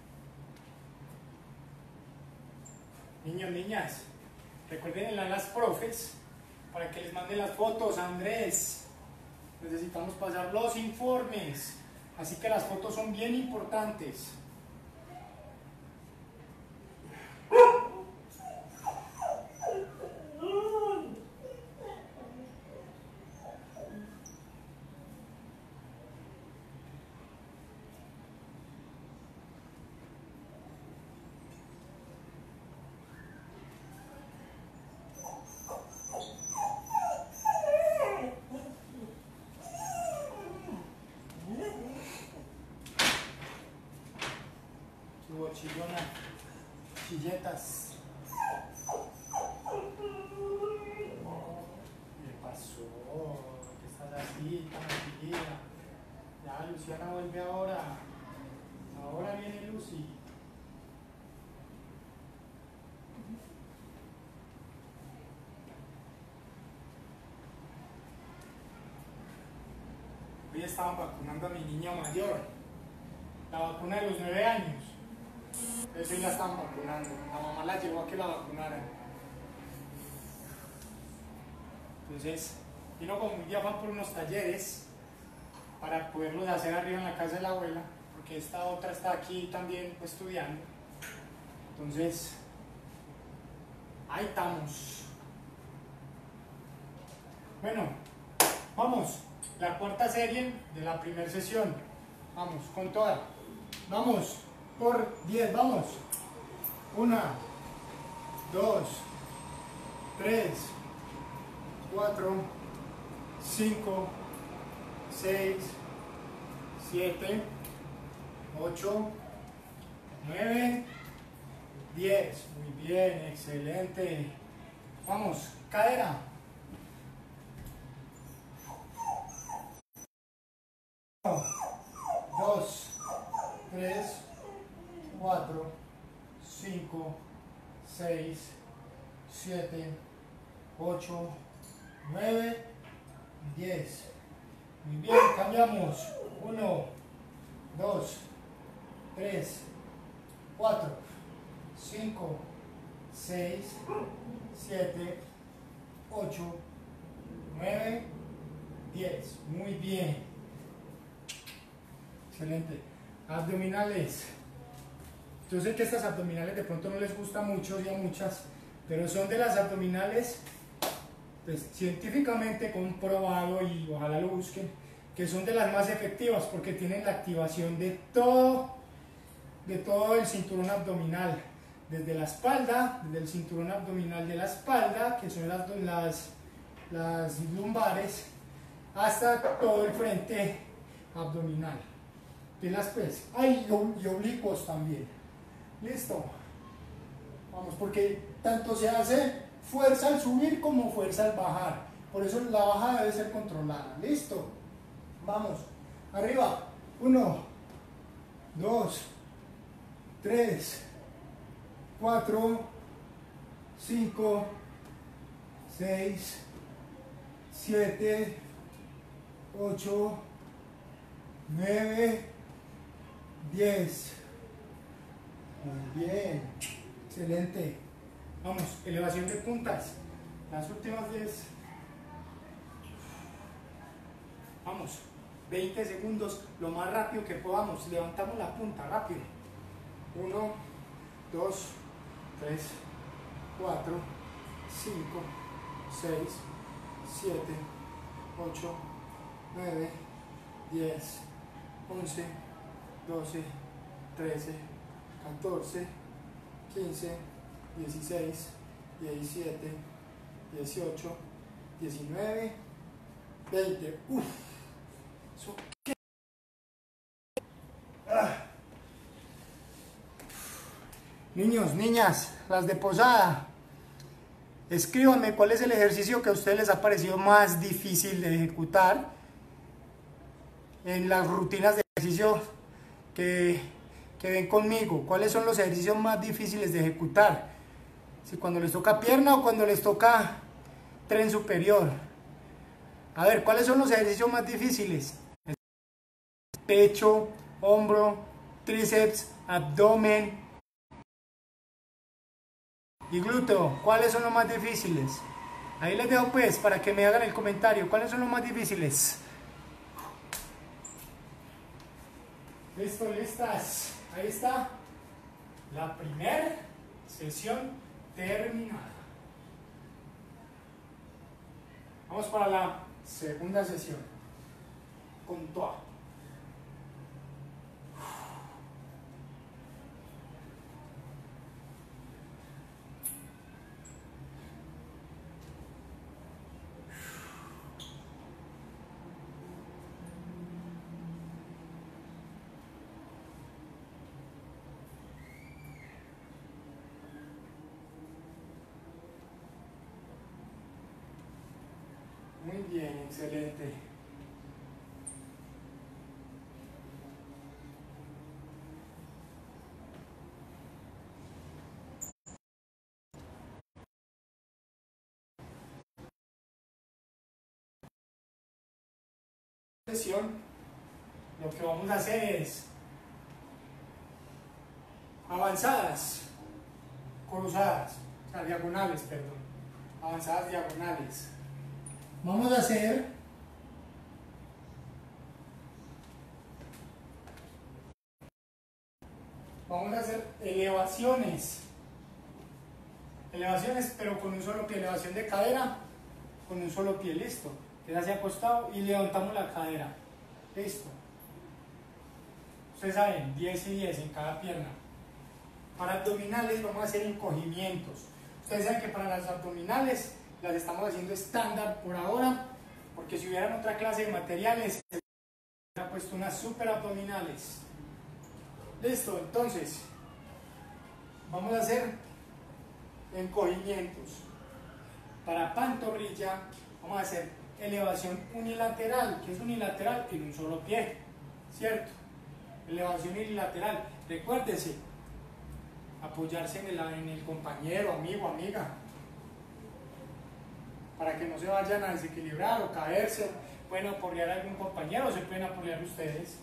[SPEAKER 1] Niños, niñas, recuerden a las profes para que les manden las fotos a Andrés. Necesitamos pasar los informes, así que las fotos son bien importantes. Chillona, chilletas. ¿Qué pasó? ¿Qué estás así, tan afligida? Ya, Luciana vuelve ahora. Ahora viene Lucy. Hoy estaban vacunando a mi niña mayor. La vacuna de los nueve años. Eso ya están vacunando. La mamá la llevó a que la vacunaran. Entonces, vino como un día van por unos talleres para poderlos hacer arriba en la casa de la abuela, porque esta otra está aquí también estudiando. Entonces, ahí estamos. Bueno, vamos. La cuarta serie de la primera sesión. Vamos, con toda. Vamos. Por diez, vamos. Una, dos, tres, cuatro, cinco, seis, siete, ocho, nueve, diez. Muy bien, excelente. Vamos, cadera. Uno, dos, tres, cuatro, cinco, seis, siete, ocho, nueve, diez. Muy bien, cambiamos. uno, dos, tres, cuatro, cinco, seis, siete, ocho, nueve, diez. Muy bien. Excelente. Abdominales. Yo sé que estas abdominales de pronto no les gusta mucho y a muchas, pero son de las abdominales pues, científicamente comprobado, y ojalá lo busquen, que son de las más efectivas porque tienen la activación de todo, de todo el cinturón abdominal, desde la espalda, desde el cinturón abdominal de la espalda, que son las, las, las lumbares, hasta todo el frente abdominal. Pilas pues, ay, y oblicuos también. Listo. Vamos, porque tanto se hace fuerza al subir como fuerza al bajar. Por eso la bajada debe ser controlada. Listo. Vamos. Arriba. Uno, dos, tres, cuatro, cinco, seis, siete, ocho, nueve, diez. Muy bien, excelente. Vamos, elevación de puntas. Las últimas diez. Vamos, veinte segundos, lo más rápido que podamos. Levantamos la punta, rápido. uno, dos, tres, cuatro, cinco, seis, siete, ocho, nueve, diez, once, doce, trece, catorce, quince, dieciséis, diecisiete, dieciocho, diecinueve, veinte. Uf. So, ah. Niños, niñas, las de posada, escríbanme cuál es el ejercicio que a ustedes les ha parecido más difícil de ejecutar en las rutinas de ejercicio que que ven conmigo, ¿cuáles son los ejercicios más difíciles de ejecutar? Si cuando les toca pierna o cuando les toca tren superior. A ver, ¿cuáles son los ejercicios más difíciles? Pecho, hombro, tríceps, abdomen y glúteo. ¿Cuáles son los más difíciles? Ahí les dejo pues para que me hagan el comentario. ¿Cuáles son los más difíciles? Listo, listas. Ahí está la primera sesión terminada. Vamos para la segunda sesión. Con toa. Muy bien, excelente. Sesión, lo que vamos a hacer es avanzadas, cruzadas, o sea, diagonales, perdón, avanzadas diagonales. Vamos a hacer vamos a hacer elevaciones, elevaciones, pero con un solo pie, elevación de cadera, con un solo pie, listo. Queda hacia acostado y levantamos la cadera, listo. Ustedes saben, diez y diez en cada pierna. Para abdominales vamos a hacer encogimientos. Ustedes saben que para las abdominales las estamos haciendo estándar por ahora, porque si hubieran otra clase de materiales, se hubiera puesto unas super abdominales. Listo, entonces, vamos a hacer encogimientos. Para pantorrilla, vamos a hacer elevación unilateral. ¿Qué es unilateral? En un solo pie, ¿cierto? Elevación unilateral. Recuérdese, apoyarse en el, en el compañero, amigo, amiga, para que no se vayan a desequilibrar o caerse. Pueden apoyar a algún compañero o se pueden apoyar ustedes.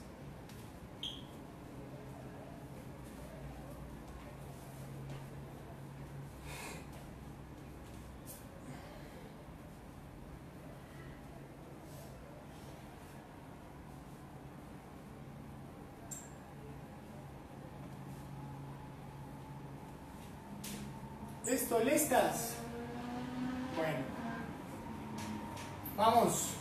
[SPEAKER 1] ¿Listo? ¿Listas? Bueno, vamos.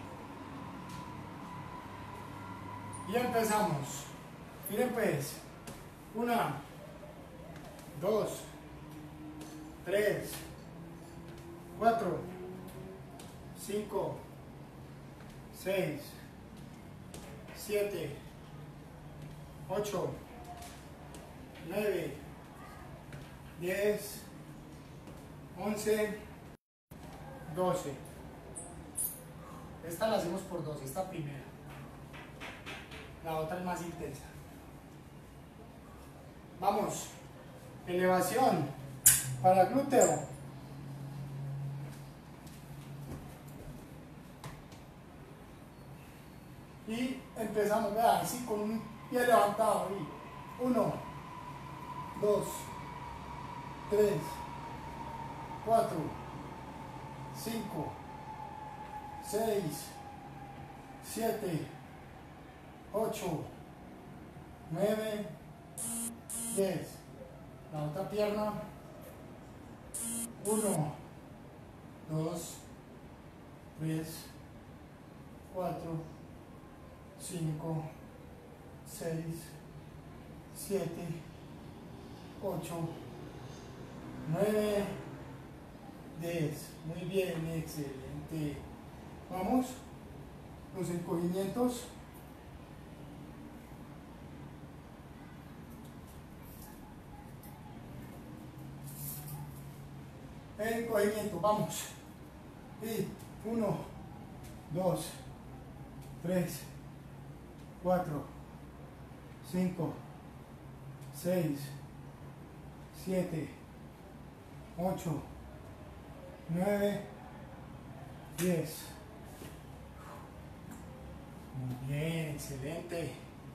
[SPEAKER 1] Y empezamos. Miren pues. Una, dos, tres, cuatro, cinco, seis, siete, ocho, nueve, diez, once, doce. Esta la hacemos por dos, esta primera. La otra es más intensa. Vamos. Elevación para glúteo. Y empezamos, vean, así con un pie levantado. Ahí. Uno, dos, tres, cuatro, cinco, seis, siete, ocho, nueve, diez. La otra pierna. uno, dos, tres, cuatro, cinco, seis, siete, ocho, nueve, diez. Muy bien, excelente. Vamos, los encogimientos. Encogimiento, vamos. Y uno, dos, tres, cuatro, cinco, seis, siete, ocho, nueve, diez. Muy bien, excelente.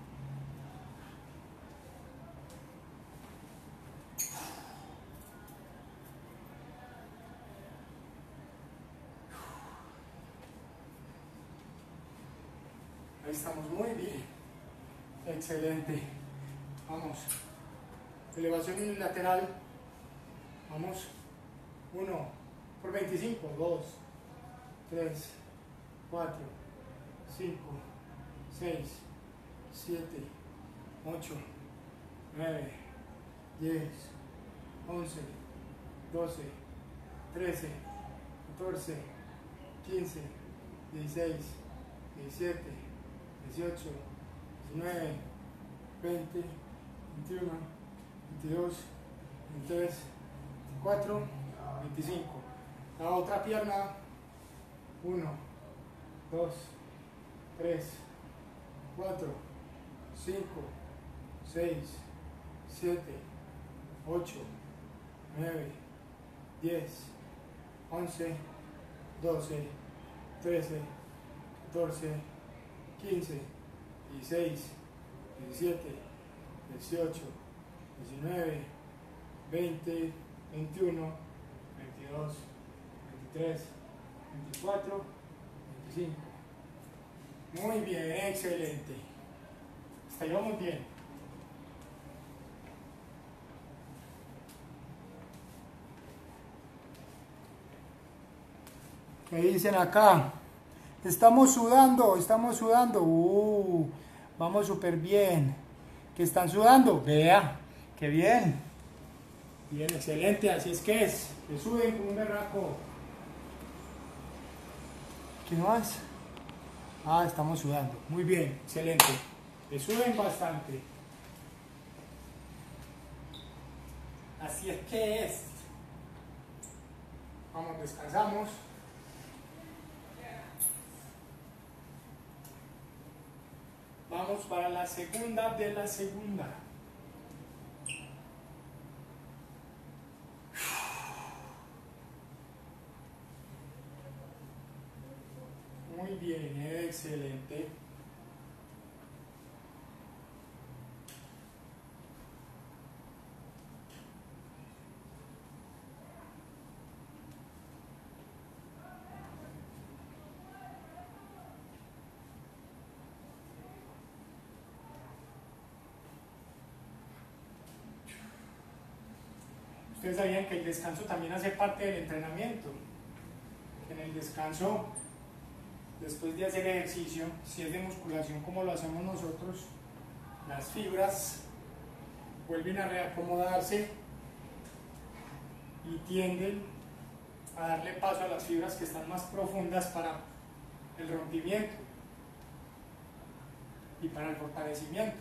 [SPEAKER 1] Ahí estamos, muy bien. Excelente. Vamos. Elevación unilateral. Vamos. uno por veinticinco. dos, tres, cuatro, cinco, seis, siete, ocho, nueve, diez, once, doce, trece, catorce, quince, dieciséis, diecisiete, dieciocho, diecinueve, veinte, veintiuno, veintidós, veintitrés, veinticuatro, veinticinco. La otra pierna. uno, dos, tres, cuatro, cinco, seis, siete, ocho, nueve, diez, once, doce, trece, catorce, quince, dieciséis, diecisiete, dieciocho, diecinueve, veinte, veintiuno, veintidós, veintitrés, veinticuatro, veinticinco. Muy bien, excelente. Hasta ahí vamos bien. ¿Qué dicen acá? Estamos sudando, estamos sudando. Uh, vamos súper bien. ¿Qué están sudando? Vea, qué bien. Bien, excelente, así es que es. Que suden como un berraco. ¿Qué más? Ah, estamos sudando. Muy bien, excelente. Que suden bastante. Así es que es. Vamos, descansamos. Vamos para la segunda de la segunda. Muy bien, excelente. Ustedes sabían que el descanso también hace parte del entrenamiento. En el descanso, después de hacer ejercicio, si es de musculación como lo hacemos nosotros, las fibras vuelven a reacomodarse y tienden a darle paso a las fibras que están más profundas para el rompimiento y para el fortalecimiento.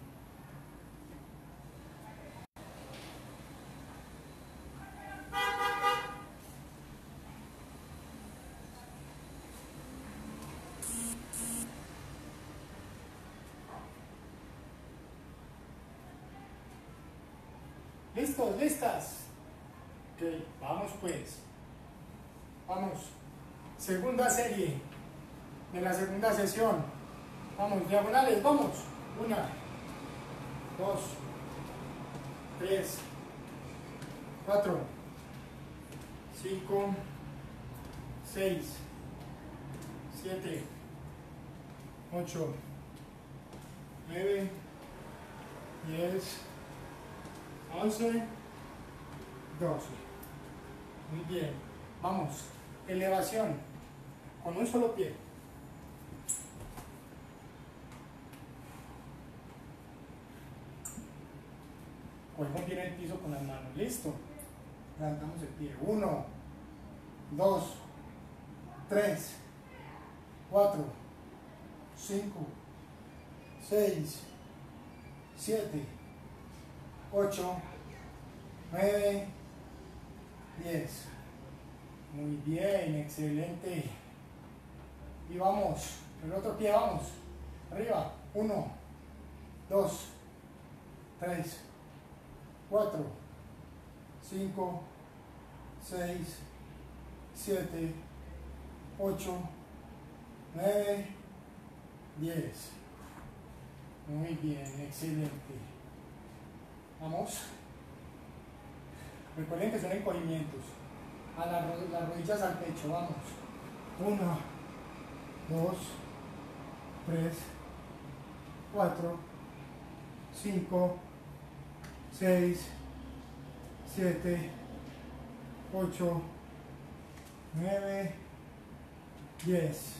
[SPEAKER 1] ¿Listos? ¿Listas? Ok, vamos pues. Vamos. Segunda serie de la segunda sesión. Vamos, diagonales, vamos. Una, dos, tres, cuatro, cinco, seis, siete, ocho, nueve, diez, once, doce. Muy bien. Vamos. Elevación. Con un solo pie. Cogemos bien el piso con las manos. Listo. Levantamos el pie. Uno, dos, tres, cuatro, cinco, seis, siete, ocho, nueve, diez. Muy bien, excelente. Y vamos, el otro pie, vamos. Arriba. uno, dos, tres, cuatro, cinco, seis, siete, ocho, nueve, diez. Muy bien, excelente. Vamos. Recuerden que son encogimientos. A las, las rodillas al pecho, vamos. Uno, dos, tres, cuatro, cinco, seis, siete, ocho, nueve, diez.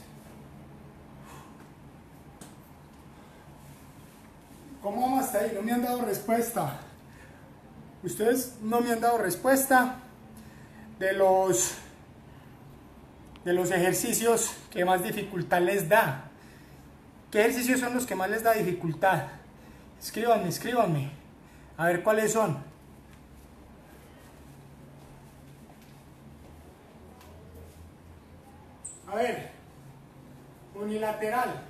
[SPEAKER 1] ¿Cómo vamos hasta ahí? No me han dado respuesta. Ustedes no me han dado respuesta de los, de los ejercicios que más dificultad les da. ¿Qué ejercicios son los que más les da dificultad? Escríbanme, escríbanme. A ver cuáles son. A ver, unilateral.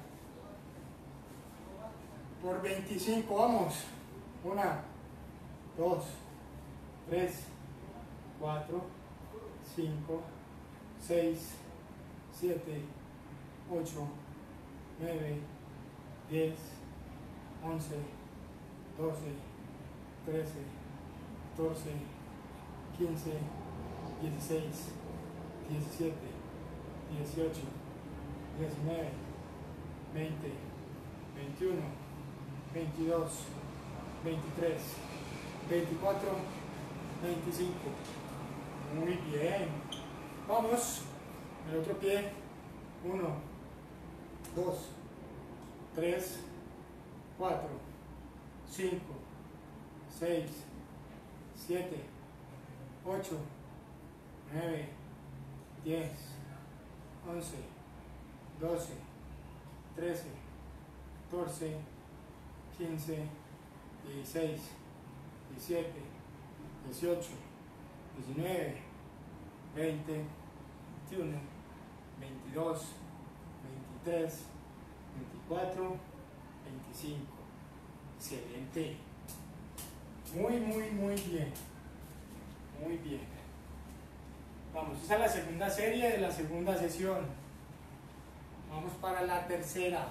[SPEAKER 1] Por veinticinco, vamos. Una, dos, tres, cuatro, cinco, seis, siete, ocho, nueve, diez, once, doce, trece, catorce, quince, dieciséis, diecisiete, dieciocho, diecinueve, veinte, veintiuno, veintidós, veintitrés, veinticuatro, veinticinco. Muy bien. Vamos. El otro pie. uno, dos, tres, cuatro, cinco, seis, siete, ocho, nueve, diez, once, doce, trece, catorce, quince, dieciséis, diecisiete, dieciocho, diecinueve, veinte, veintiuno, veintidós, veintitrés, veinticuatro, veinticinco. Excelente. Muy, muy, muy bien. Muy bien. Vamos, esa es la segunda serie de la segunda sesión. Vamos para la tercera.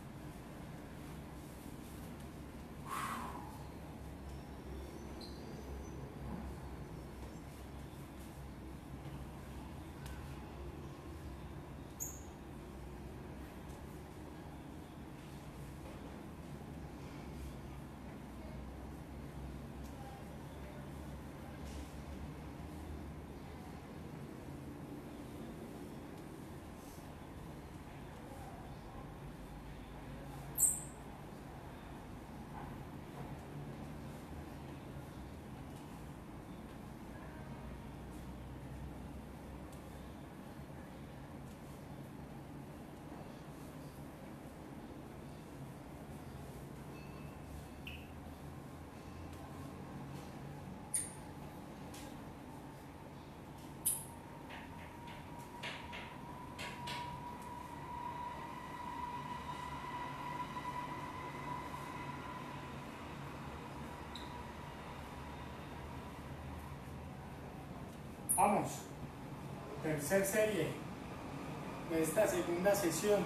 [SPEAKER 1] Vamos, tercer serie de esta segunda sesión.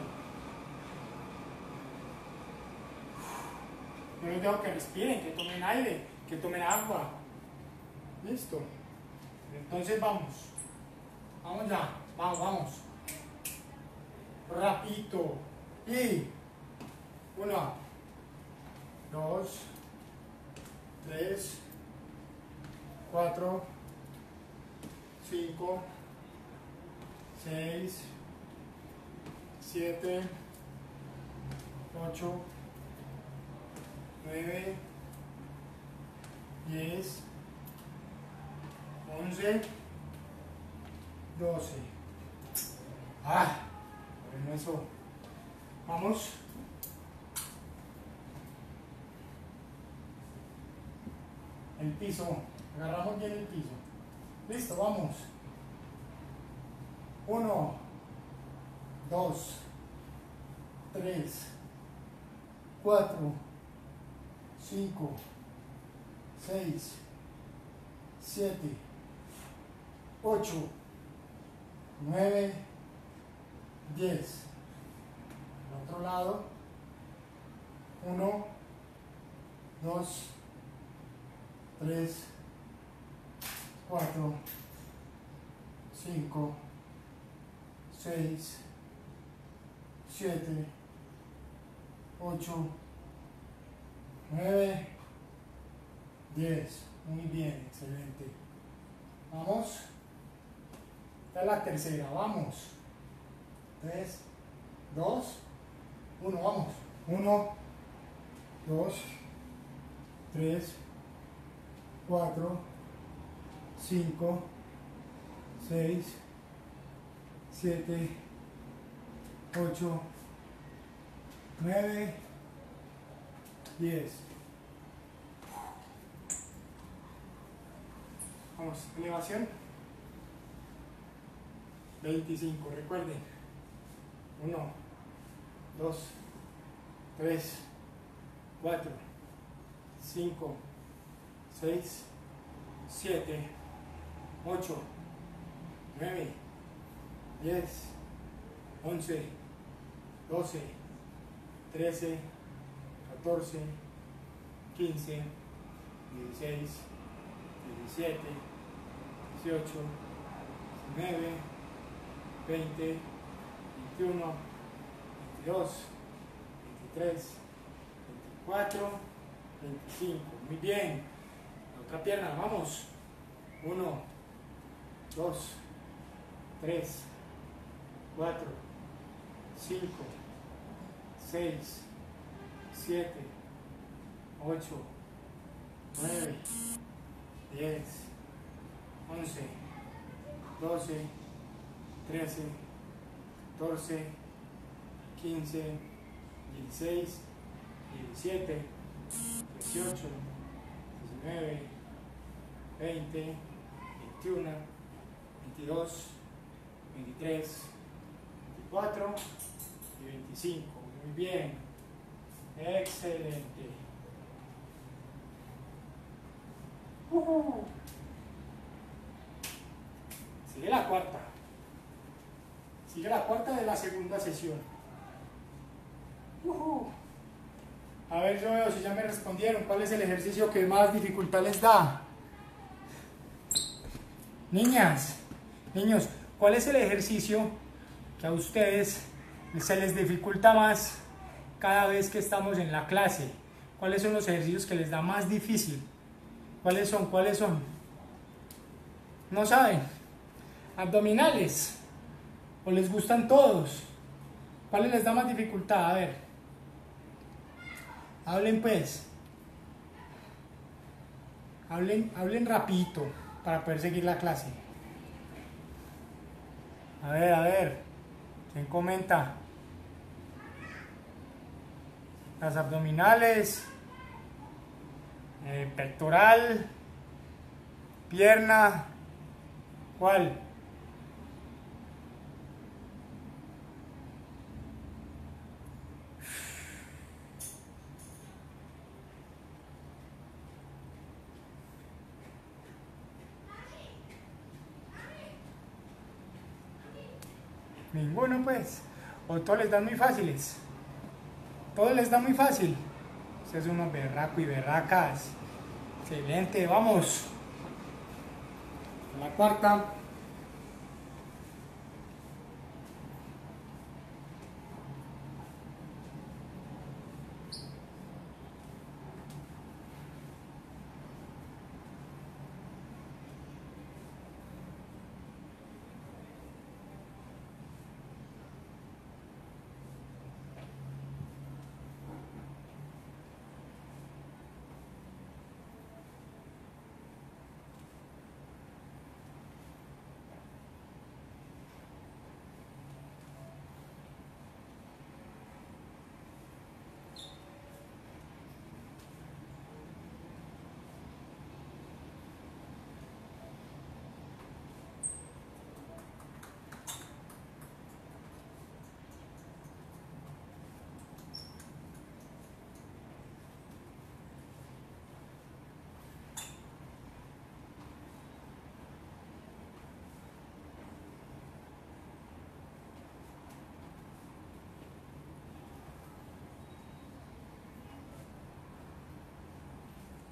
[SPEAKER 1] No les dejo que respiren, que tomen aire, que tomen agua. Listo. Entonces vamos. Vamos ya, vamos, vamos. Rapidito. Y uno, dos, tres, cuatro, cinco, seis, siete, ocho, nueve, diez, once, doce. Ah, bueno, eso. Vamos. El piso. Agarramos bien el piso. Listo, vamos. Uno, dos, tres, cuatro, cinco, seis, siete, ocho, nueve, diez. Al otro lado, uno, dos, tres, cuatro, cinco, seis, siete, ocho, nueve, diez. Muy bien, excelente. Vamos. Esta es la tercera, vamos. tres, dos, uno, vamos. uno, dos, tres, cuatro, cinco, seis, siete, ocho, nueve, diez. Vamos, elevación. veinticinco, recuerden. uno, dos, tres, cuatro, cinco, seis, siete, ocho, nueve, diez, once, doce, trece, catorce, quince, dieciséis, diecisiete, dieciocho, diecinueve, veinte, veintiuno, veintidós, veintitrés, veinticuatro, veinticinco. Muy bien. La otra pierna, vamos. uno, dos, tres, cuatro, cinco, seis, siete, ocho, nueve, diez, once, doce, trece, catorce, quince, dieciséis, diecisiete, dieciocho, diecinueve, veinte, veintiuno, veintidós, veintitrés, veinticuatro y veinticinco. Muy bien. Excelente. Uh-huh. Sigue la cuarta. Sigue la cuarta de la segunda sesión. Uh-huh. A ver, yo veo si ya me respondieron. ¿Cuál es el ejercicio que más dificultad les da? Niñas, niños, ¿cuál es el ejercicio que a ustedes se les dificulta más cada vez que estamos en la clase? ¿Cuáles son los ejercicios que les da más difícil? ¿Cuáles son? ¿Cuáles son? ¿No saben? ¿Abdominales? ¿O les gustan todos? ¿Cuáles les da más dificultad? A ver. Hablen pues. Hablen, hablen rapidito para poder seguir la clase. A ver, a ver. ¿Quién comenta? Las abdominales, eh, pectoral, pierna, ¿cuál? Ninguno pues, o todos les dan muy fáciles. Todos les da muy fácil. Ustedes son unos berracos y berracas. Excelente, vamos. La cuarta.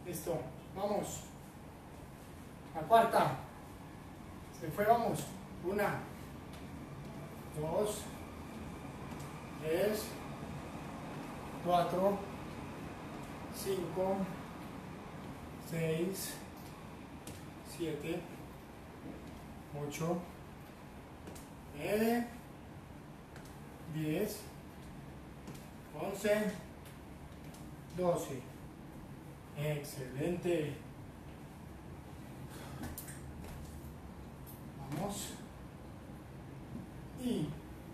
[SPEAKER 1] Listo, vamos. La cuarta. Se fue, vamos. Una, dos, tres, cuatro, cinco, seis, siete, ocho, nueve, diez, once, doce. Excelente. Vamos. Y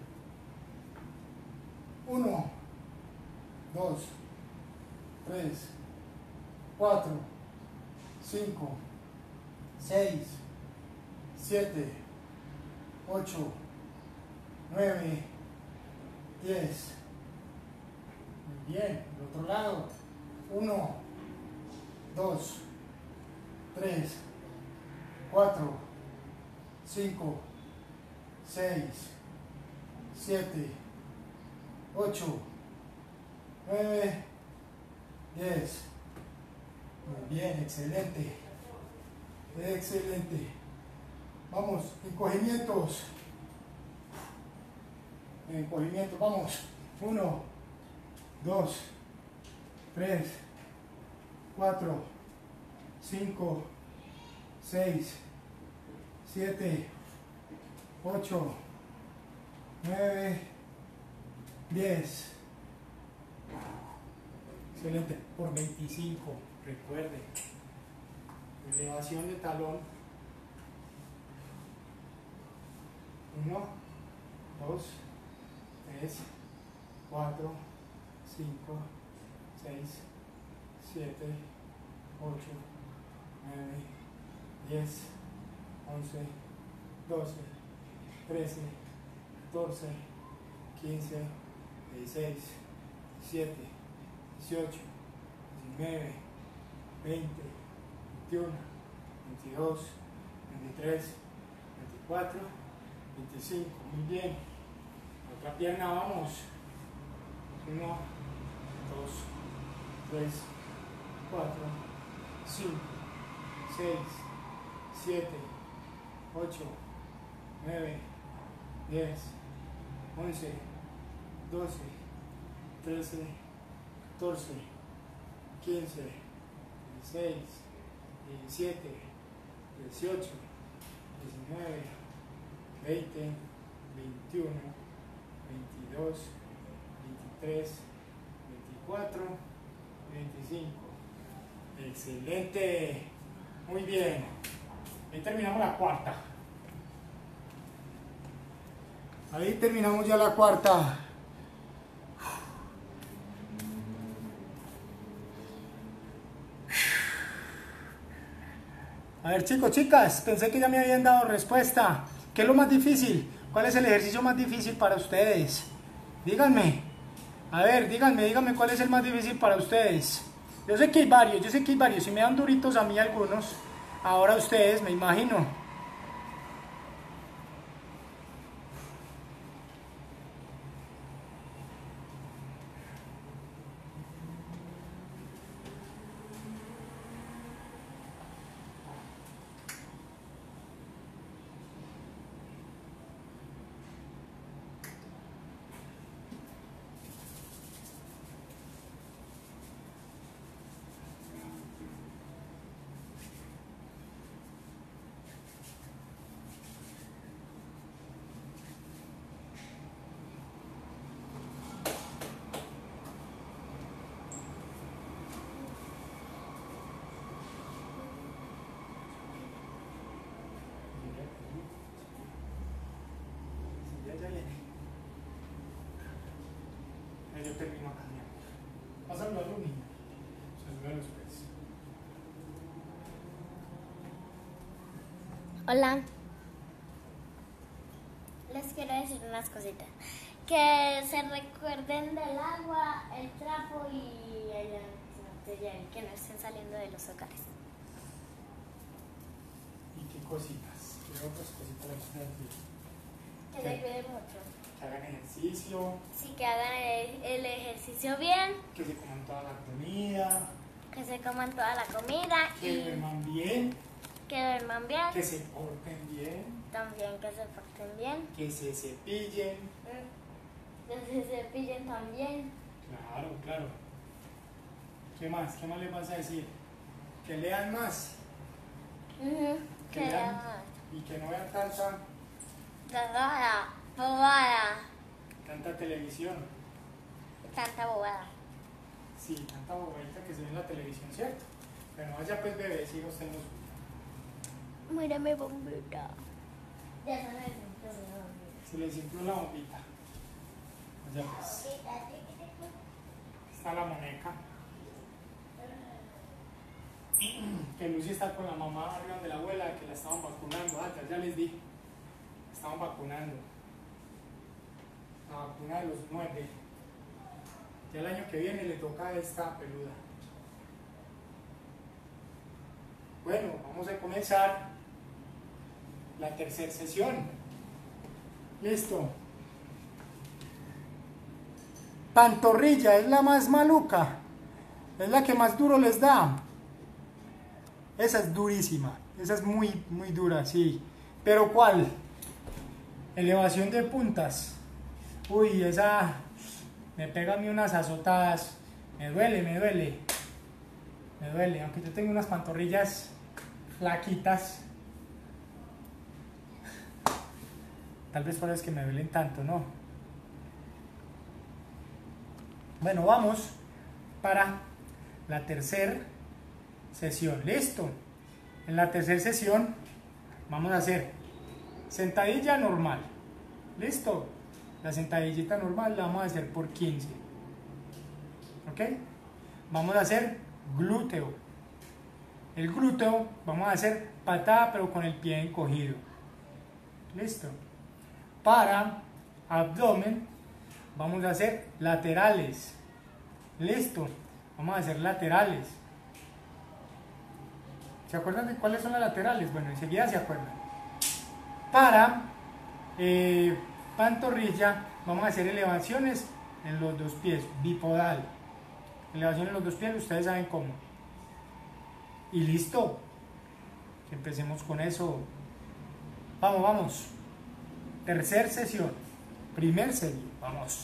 [SPEAKER 1] uno, dos, tres, cuatro, cinco, seis, siete, ocho, nueve, diez. Muy bien, del otro lado. uno, dos, tres, cuatro, cinco, seis, siete, ocho, nueve, diez. Muy bien, excelente. Excelente. Vamos, encogimientos. Encogimientos, vamos. uno, dos, tres, cuatro, cinco, seis, siete, ocho, nueve, diez. Excelente. Por veinticinco. Recuerde. Elevación de talón. uno, dos, tres, cuatro, cinco, seis, siete, ocho, nueve, diez, once, doce, trece, catorce, quince, dieciséis, diecisiete, dieciocho, diecinueve, veinte, veintiuno, veintidós, veintitrés, veinticuatro, veinticinco. Muy bien. Otra pierna, vamos. uno, dos, tres, cuatro, cinco, seis, siete, ocho, nueve, diez, once, doce, trece, catorce, quince, dieciséis, diecisiete, dieciocho, diecinueve, veinte, veintiuno, veintidós, veintitrés, veinticuatro, veinticinco. Excelente. Muy bien. Ahí terminamos la cuarta. Ahí terminamos ya la cuarta. A ver, chicos, chicas, pensé que ya me habían dado respuesta. ¿Qué es lo más difícil? ¿Cuál es el ejercicio más difícil para ustedes? Díganme. A ver, díganme, díganme cuál es el más difícil para ustedes. Yo sé que hay varios, yo sé que hay varios. Si me dan duritos a mí algunos, ahora ustedes, me imagino. Yo termino acá, mi amor. Pásalo a los niños. Saluda a los pies.
[SPEAKER 2] Hola. Les quiero decir unas cositas. Que se recuerden del agua, el trapo y el antibacterial, que no estén saliendo de los hogares.
[SPEAKER 1] ¿Y qué cositas? ¿Qué otras cositas les gusta decir?
[SPEAKER 2] Que se cuiden mucho.
[SPEAKER 1] Que hagan ejercicio.
[SPEAKER 2] Sí, que hagan el, el ejercicio bien.
[SPEAKER 1] Que se coman toda la comida.
[SPEAKER 2] que se coman toda la comida
[SPEAKER 1] Que
[SPEAKER 2] y
[SPEAKER 1] duerman bien,
[SPEAKER 2] que duerman bien.
[SPEAKER 1] que se porten bien,
[SPEAKER 2] También que se porten bien.
[SPEAKER 1] que se cepillen.
[SPEAKER 2] Que se cepillen también.
[SPEAKER 1] Claro, claro. ¿Qué más? ¿Qué más le vas a decir? Que lean más.
[SPEAKER 2] Uh-huh.
[SPEAKER 1] Que
[SPEAKER 2] Que
[SPEAKER 1] lean
[SPEAKER 2] la
[SPEAKER 1] y que no vean tanta,
[SPEAKER 2] bobada, bobada,
[SPEAKER 1] tanta televisión.
[SPEAKER 2] tanta bobada.
[SPEAKER 1] Sí, tanta bobadita que se ve en la televisión, ¿cierto? Pero vaya pues bebé, siga usted en los...
[SPEAKER 2] Mírame, bombita. Ya se me sentó mi bombita.
[SPEAKER 1] Se le desinfló la bombita. Vaya pues. Está la muñeca. Que Lucy está con la mamá arriba de la abuela, que la estaban vacunando. Ah, ya, ya les di. Estaban vacunando. La vacuna de los nueve. Ya el año que viene le toca a esta peluda. Bueno, vamos a comenzar la tercera sesión. Listo. Pantorrilla es la más maluca. Es la que más duro les da. Esa es durísima. Esa es muy, muy dura, sí. ¿Pero cuál? Elevación de puntas. Uy, esa me pega a mí unas azotadas. Me duele, me duele. Me duele, aunque yo tengo unas pantorrillas flaquitas. Tal vez por eso es que me duelen tanto, ¿no? Bueno, vamos para la tercera sesión. Listo. En la tercera sesión vamos a hacer sentadilla normal. Listo. La sentadillita normal la vamos a hacer por quince. ¿Ok? Vamos a hacer glúteo. El glúteo vamos a hacer patada pero con el pie encogido. Listo. Para abdomen vamos a hacer laterales. Listo. Vamos a hacer laterales. ¿Se acuerdan de cuáles son las laterales? Bueno, enseguida se acuerdan. Para eh, pantorrilla vamos a hacer elevaciones en los dos pies, bipodal. Elevación en los dos pies, ustedes saben cómo. Y listo. Empecemos con eso. Vamos, vamos. Tercer sesión. Primer serie. Vamos.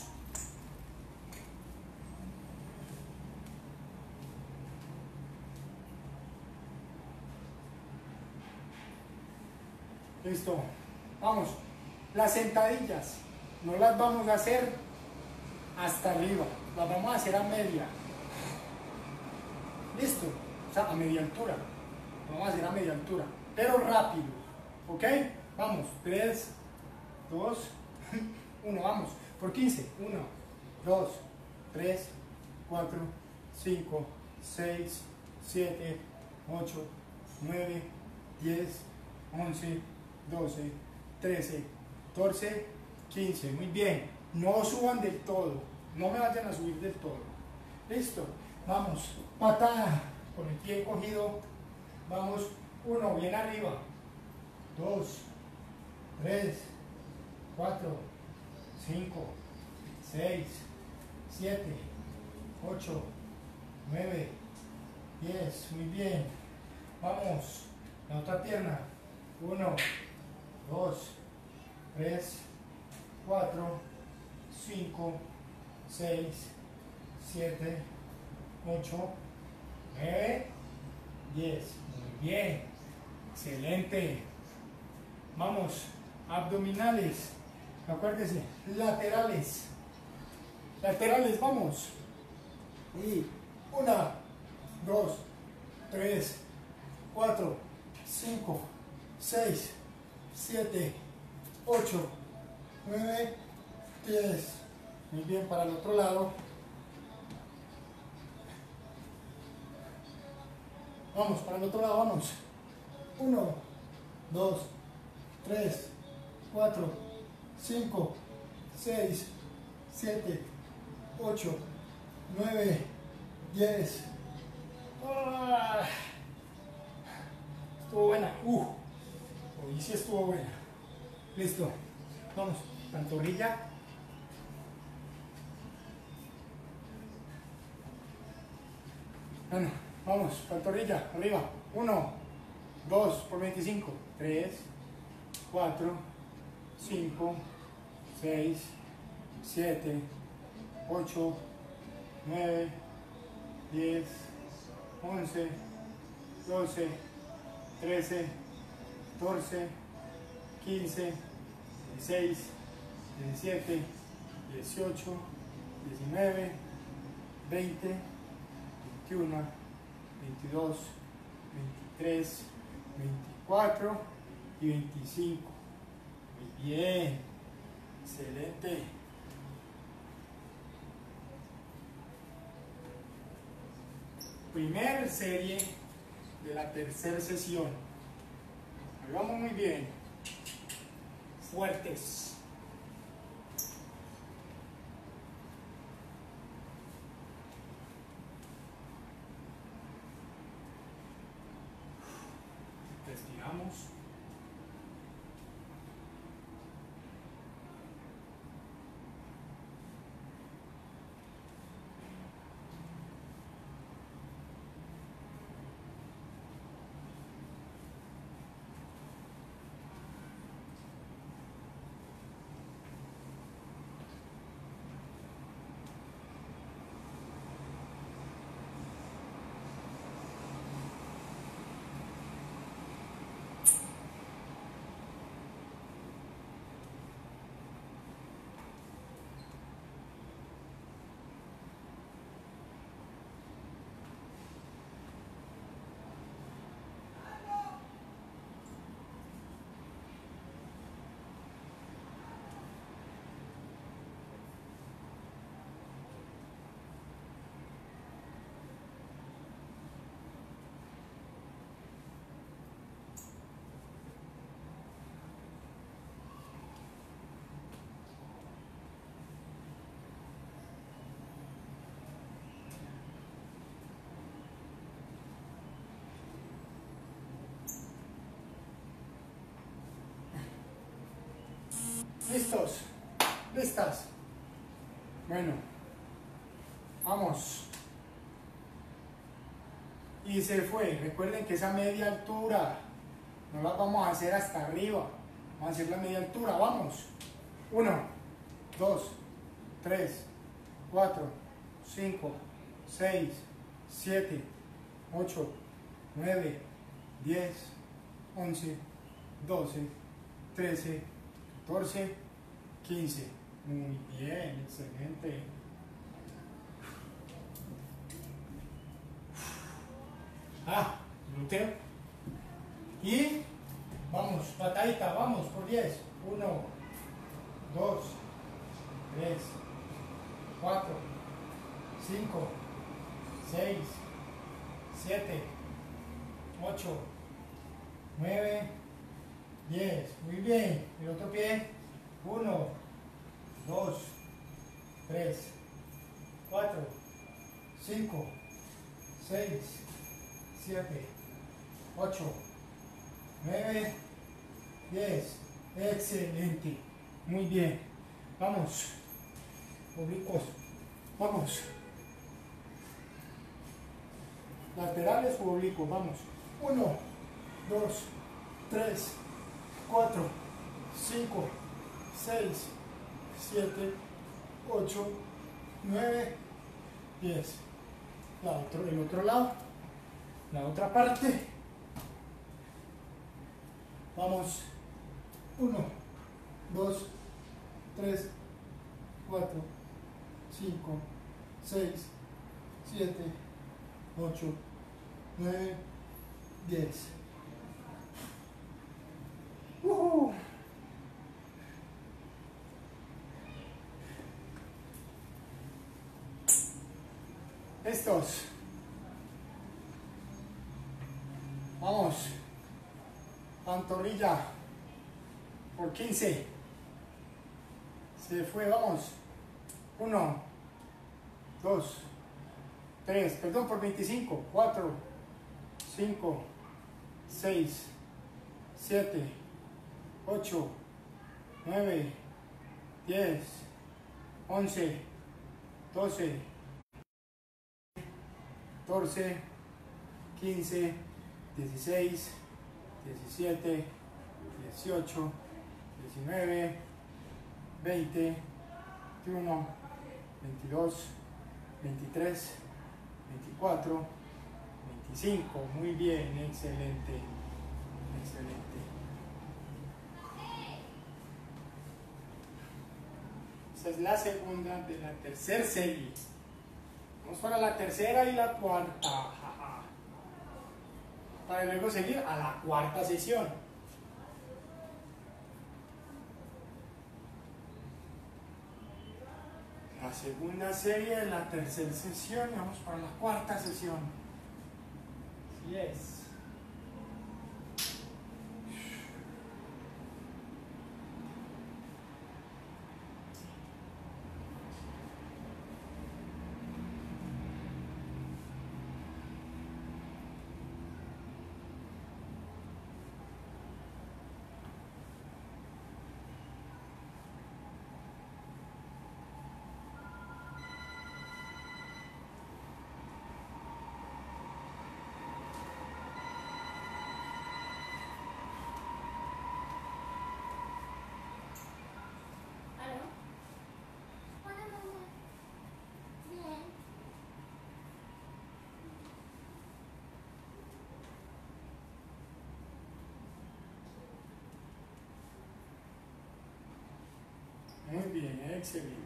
[SPEAKER 1] Listo. Vamos. Las sentadillas no las vamos a hacer hasta arriba. Las vamos a hacer a media. Listo. O sea, a media altura. Vamos a hacer a media altura. Pero rápido. ¿Ok? Vamos. tres, dos, uno. Vamos. Por quince. uno, dos, tres, cuatro, cinco, seis, siete, ocho, nueve, diez, once, doce, trece, catorce, quince. Muy bien. No suban del todo. No me vayan a subir del todo. Listo. Vamos. Patada con el pie cogido. Vamos. Uno. Bien arriba. Dos. Tres. Cuatro. Cinco. Seis. Siete. Ocho. Nueve. Diez. Muy bien. Vamos. La otra pierna. Uno. Dos. Tres. Cuatro. Cinco. Seis. Siete. Ocho. Nueve. Diez. Muy bien. Excelente. Vamos. Abdominales. Acuérdense. Laterales. Laterales. Vamos. Y una. Dos. Tres. Cuatro. Cinco. Seis. Siete. Ocho. Nueve. Diez. Muy bien. Para el otro lado. Vamos, para el otro lado, vamos. Uno, dos, tres, cuatro, cinco, seis, siete, ocho, nueve, diez. ¡Ah! Estuvo buena. Uh, hoy sí estuvo buena. Listo. Vamos, pantorrilla. Bueno, Vamos, pantorrilla, arriba. uno, dos por veinticinco. tres, cuatro, cinco, seis, siete, ocho, nueve, diez, once, doce, trece, catorce, quince, dieciséis, diecisiete, dieciocho, diecinueve, veinte, veintiuno, veintidós, veintitrés, veinticuatro y veinticinco. Muy bien, excelente. Primer serie de la tercera sesión. Ahí vamos muy bien. Fuertes. Respiramos. ¿Listos? ¿Listas? Bueno, vamos. Y se fue. Recuerden que esa media altura no la vamos a hacer hasta arriba. Vamos a hacer la media altura. Vamos. uno, dos, tres, cuatro, cinco, seis, siete, ocho, nueve, diez, once, doce, trece, catorce, quince. Muy bien, excelente. Ah, glúteo. Y vamos, patadita, vamos por diez. uno, dos, tres, cuatro, cinco, seis, siete, ocho, nueve, diez. Muy bien. El otro pie. uno, dos, tres, cuatro, cinco, seis, siete, ocho, nueve, diez. Excelente. Muy bien. Vamos. Oblicuos. Vamos. Laterales o oblicuos. Vamos. uno, dos, tres, cuatro, cinco, seis, siete, ocho, nueve, diez. La otro, el otro lado. La otra parte. Vamos. uno, dos, tres, cuatro, cinco, seis, siete, ocho, nueve, diez. Uh-huh. Estos. Vamos. Pantorrilla. Por quince. Se fue, vamos. uno, dos, tres, perdón, por veinticinco. cuatro, cinco, seis, siete, ocho, nueve, diez, once, doce, catorce, quince, dieciséis, diecisiete, dieciocho, diecinueve, veinte, veintiuno, veintidós, veintitrés, veinticuatro, veinticinco. Muy bien, excelente, excelente. Esta es la segunda de la tercera serie. Vamos para la tercera y la cuarta. Para luego seguir a la cuarta sesión. La segunda serie de la tercera sesión y vamos para la cuarta sesión. Así es. Muy bien, excelente.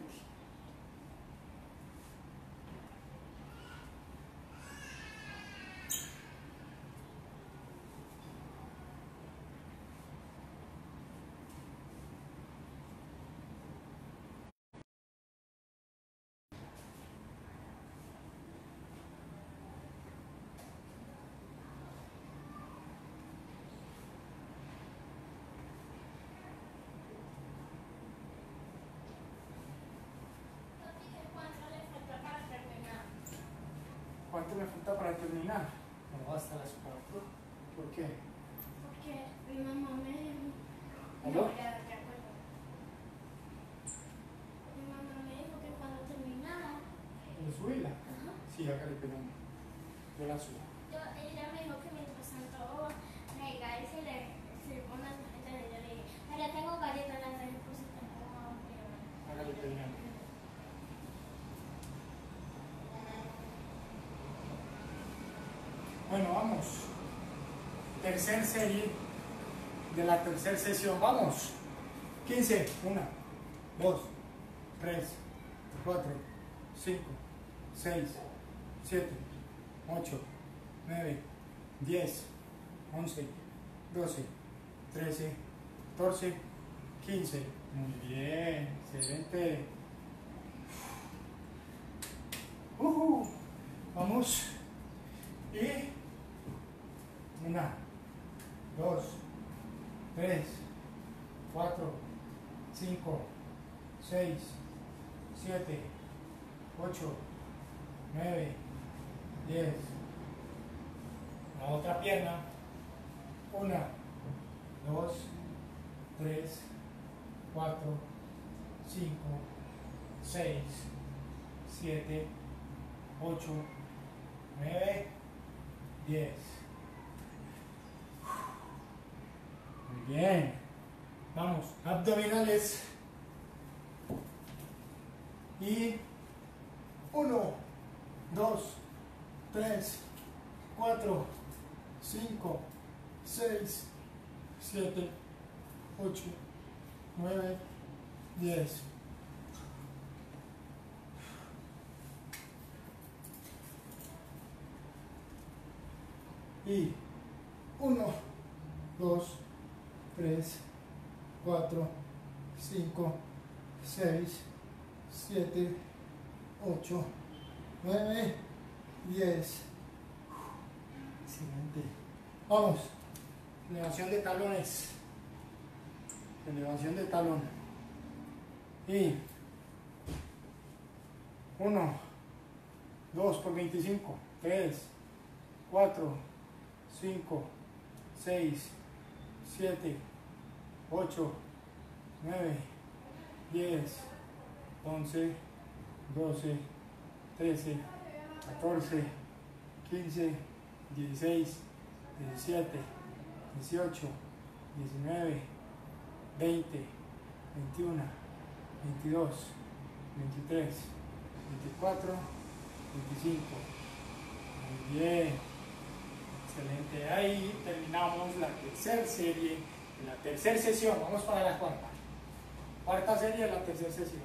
[SPEAKER 1] ¿Cuánto me falta para terminar? No, hasta las cuatro. ¿Por qué?
[SPEAKER 2] Porque mi mamá me dijo.
[SPEAKER 1] ¿Aló?
[SPEAKER 2] No, ya, ya acuerdo. Mi mamá me dijo que cuando terminara.
[SPEAKER 1] ¿Puedo subirla?
[SPEAKER 2] Ajá.
[SPEAKER 1] Sí, hágale, pero yo la subo.
[SPEAKER 2] Yo, ella me dijo que mientras tanto me diga y se le sirvo unas galletas. Y yo le dije, allá tengo galletas, las traje por si tengo hambre.
[SPEAKER 1] Hágale, pero bueno, vamos. Tercer serie de la tercera sesión. Vamos. quince. uno, dos, tres, cuatro, cinco, seis, siete, ocho, nueve, diez, once, doce, trece, catorce, quince. Muy bien. Excelente. Uh-huh. Vamos. Y una, dos, tres, cuatro, cinco, seis, siete, ocho, nueve, diez. La otra pierna. Una, dos, tres, cuatro, cinco, seis, siete, ocho, nueve, diez. Muy bien. Vamos, abdominales. Y uno, dos, tres, cuatro, cinco, seis, siete, ocho, nueve, diez. Y uno, dos, tres, cuatro, cinco, seis, siete, ocho, nueve, diez. Excelente. Vamos. Elevación de talones. Elevación de talón. Y uno, dos por veinticinco, tres, cuatro, cinco, seis, siete, ocho, nueve, diez, once, doce, trece, catorce, quince, dieciséis, diecisiete, dieciocho, diecinueve, veinte, veintiuno, veintidós, veintitrés, veinticuatro, veinticinco. Muy bien, excelente. Ahí terminamos la tercera serie, la tercera sesión. Vamos para la cuarta. Cuarta serie de la tercera sesión.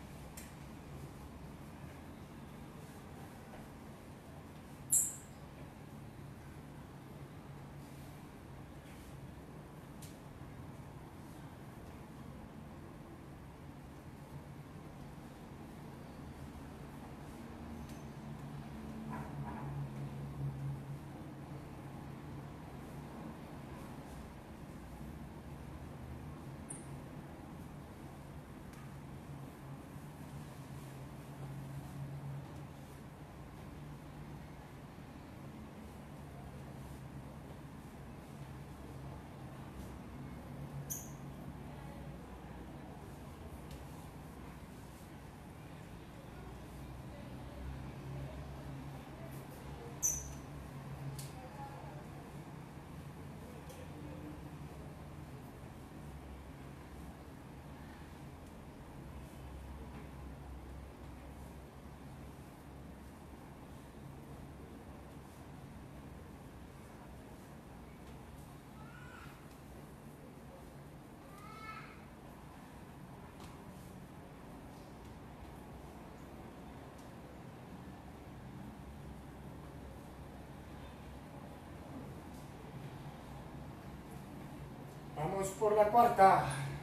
[SPEAKER 1] Vamos por la cuarta.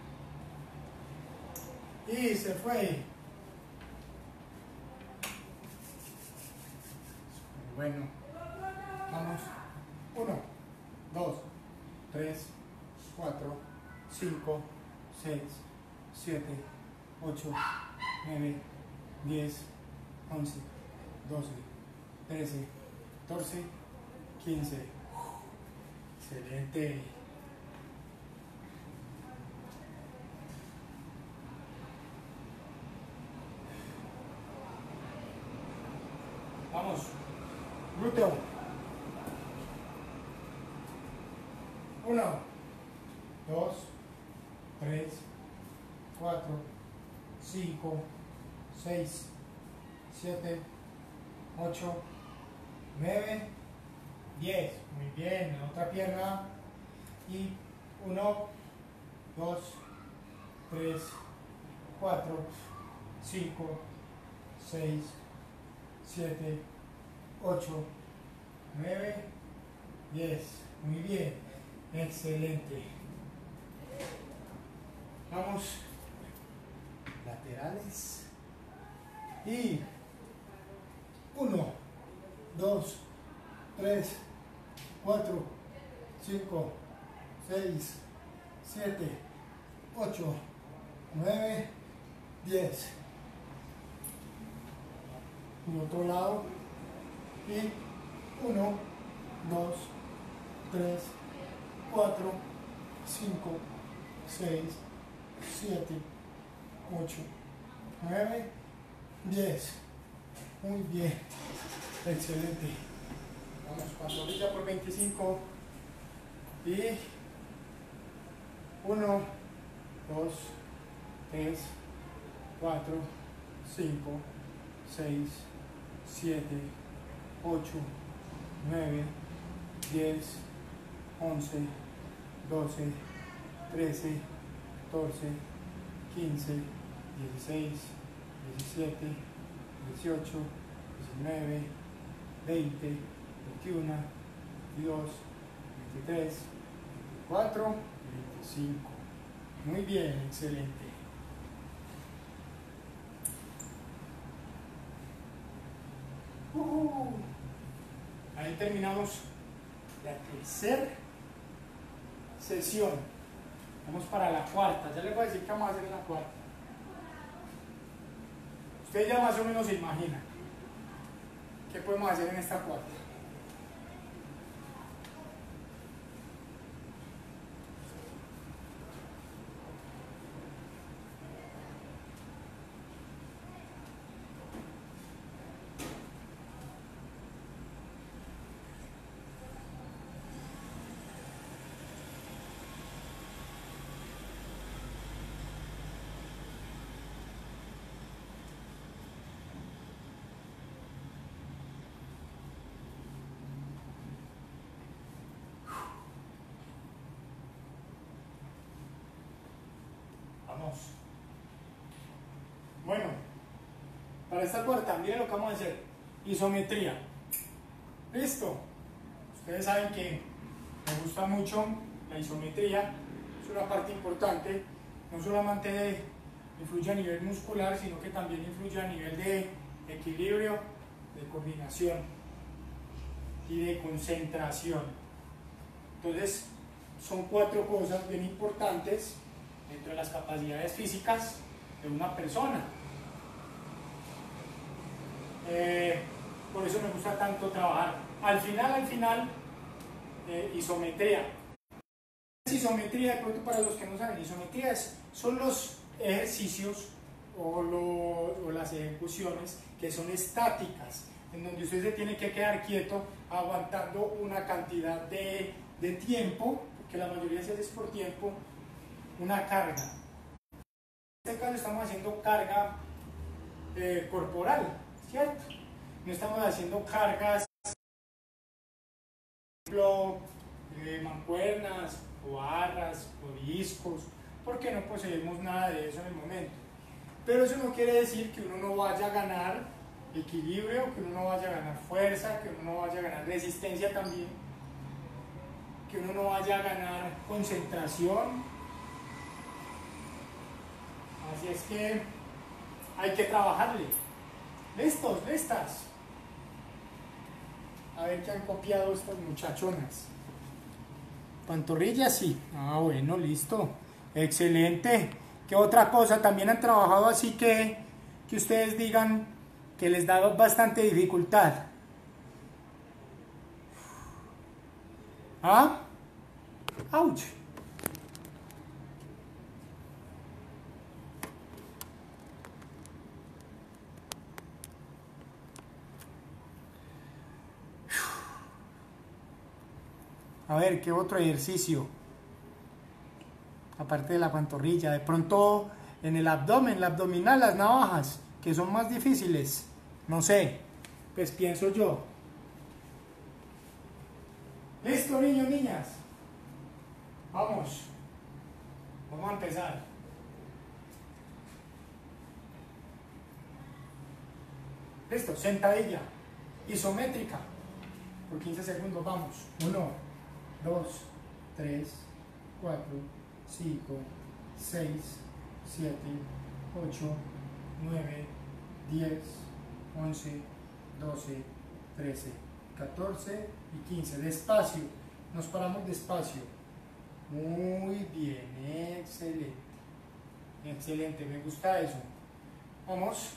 [SPEAKER 1] Y se fue. Bueno. Vamos. Uno, dos, tres, cuatro, cinco, seis, siete, ocho, nueve, diez, once, doce, trece, catorce, quince. Excelente. Vamos, glúteo. Uno, dos, tres, cuatro, cinco, seis, siete, ocho, nueve, diez. Muy bien, la otra pierna. Y uno, dos, tres, cuatro, cinco, seis, siete, ocho, nueve, diez. Muy bien, excelente. Vamos, laterales. Y uno, dos, tres, cuatro, cinco, seis, siete, ocho, nueve, diez. Y otro lado. Y uno, dos, tres, cuatro, cinco, seis, siete, ocho, nueve, diez. Muy bien, excelente. Vamos, pantorrilla por veinticinco. Y uno, dos, tres, cuatro, cinco, seis, siete, ocho, nueve, diez, once, doce, trece, catorce, quince, dieciséis, diecisiete, dieciocho, diecinueve, veinte, veintiuno, veintidós, veintitrés, veinticuatro, veinticinco. Muy bien, excelente. Uh, ahí terminamos la tercera sesión. Vamos para la cuarta. Ya les voy a decir qué vamos a hacer en la cuarta. Ustedes ya más o menos se imaginan qué podemos hacer en esta cuarta. Vamos. Bueno, para esta cuarta, miren lo que vamos a hacer. Isometría. Listo. Ustedes saben que me gusta mucho la isometría. Es una parte importante. No solamente influye a nivel muscular, sino que también influye a nivel de equilibrio, de coordinación y de concentración. Entonces, son cuatro cosas bien importantes dentro de las capacidades físicas de una persona. Eh, por eso me gusta tanto trabajar. Al final, al final, eh, isometría. Isometría, de pronto para los que no saben, isometría es, son los ejercicios o, lo, o las ejecuciones que son estáticas, en donde usted se tiene que quedar quieto aguantando una cantidad de, de tiempo, que la mayoría se hace por tiempo, una carga. En este caso estamos haciendo carga eh, corporal, ¿cierto? No estamos haciendo cargas, por ejemplo, eh, mancuernas, o barras, o discos, porque no poseemos nada de eso en el momento. Pero eso no quiere decir que uno no vaya a ganar equilibrio, que uno no vaya a ganar fuerza, que uno no vaya a ganar resistencia también, que uno no vaya a ganar concentración. Así es que hay que trabajarle. ¿Listos? ¿Listas? A ver qué han copiado estas muchachonas. Pantorrillas, sí. Ah, bueno, listo. Excelente. ¿Qué otra cosa también han trabajado así que, que ustedes digan que les da bastante dificultad? ¿Ah? ¡Auch! A ver, ¿qué otro ejercicio? Aparte de la pantorrilla, de pronto en el abdomen, la abdominal, las navajas, que son más difíciles. No sé, pues pienso yo. ¿Listo, niños, niñas? Vamos. Vamos a empezar. Listo, sentadilla isométrica. Por quince segundos, vamos. uno, dos, tres, cuatro, cinco, seis, siete, ocho, nueve, diez, once, doce, trece, catorce y quince. Despacio, nos paramos despacio. Muy bien, excelente. Excelente, me gusta eso. Vamos.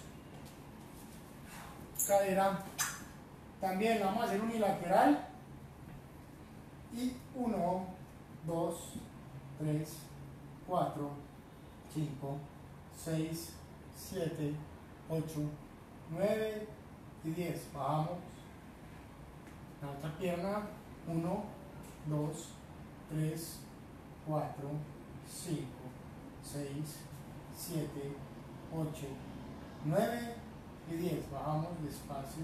[SPEAKER 1] Cadera. También vamos a hacer unilateral. Y uno, dos, tres, cuatro, cinco, seis, siete, ocho, nueve y diez. Bajamos. La otra pierna. uno, dos, tres, cuatro, cinco, seis, siete, ocho, nueve y diez. Bajamos despacio.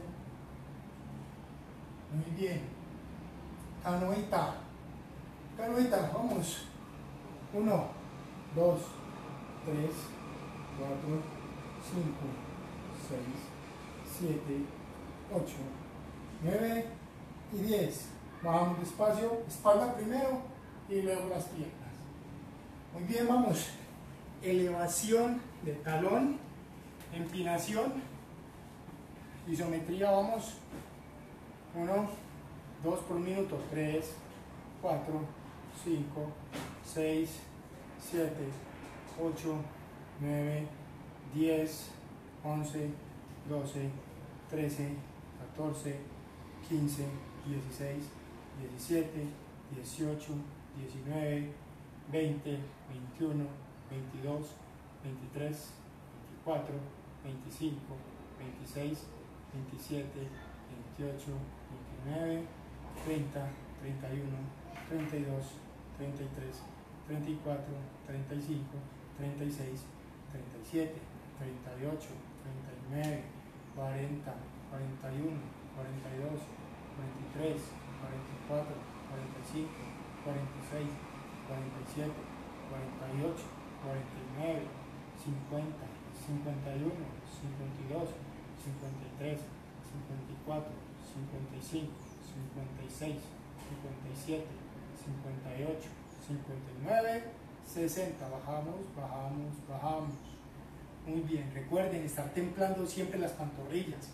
[SPEAKER 1] Muy bien. Canoita. Canoita, vamos. uno, dos, tres, cuatro, cinco, seis, siete, ocho, nueve y diez. Bajamos despacio, espalda primero y luego las piernas. Muy bien, vamos. Elevación de talón, empinación, isometría, vamos. uno, dos por minuto, tres, cuatro, cinco, seis, siete, ocho, nueve, diez, once, doce, trece, catorce, quince, dieciséis, diecisiete, dieciocho, diecinueve, veinte, veintiuno, veintidós, veintitrés, veinticuatro, veinticinco, veintiséis, veintisiete, veintiocho, veintinueve, treinta, treinta y uno, treinta y dos, treinta y tres, treinta y cuatro, treinta y cinco, treinta y seis, treinta y siete, treinta y ocho, treinta y nueve, cuarenta, cuarenta y uno, cuarenta y dos, cuarenta y tres, cuarenta y cuatro, cuarenta y cinco, cuarenta y seis, cuarenta y siete, cuarenta y ocho, cuarenta y nueve, cincuenta, cincuenta y uno, cincuenta y dos, cincuenta y tres, cincuenta y cuatro, cincuenta y cinco, cincuenta y seis, cincuenta y siete, cincuenta y ocho, cincuenta y nueve, sesenta. Bajamos, bajamos, bajamos. Muy bien, recuerden estar templando siempre las pantorrillas.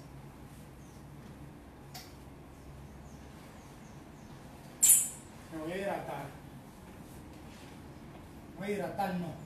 [SPEAKER 1] Me voy a hidratar. Voy a hidratar, no.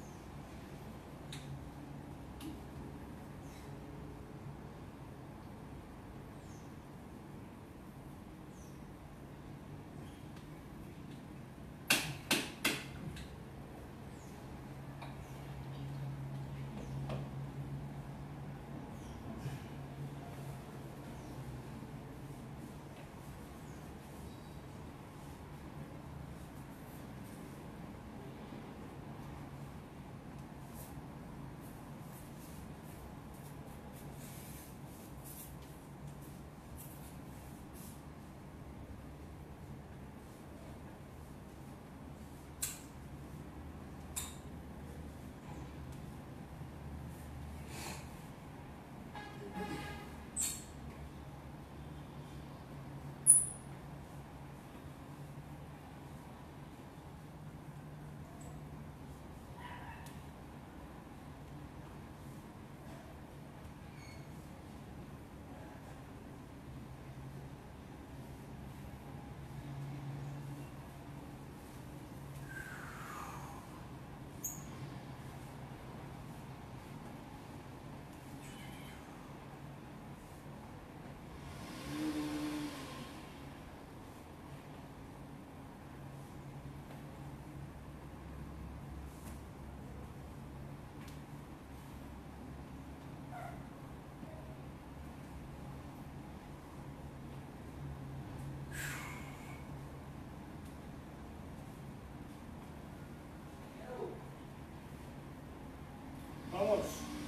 [SPEAKER 1] Vamos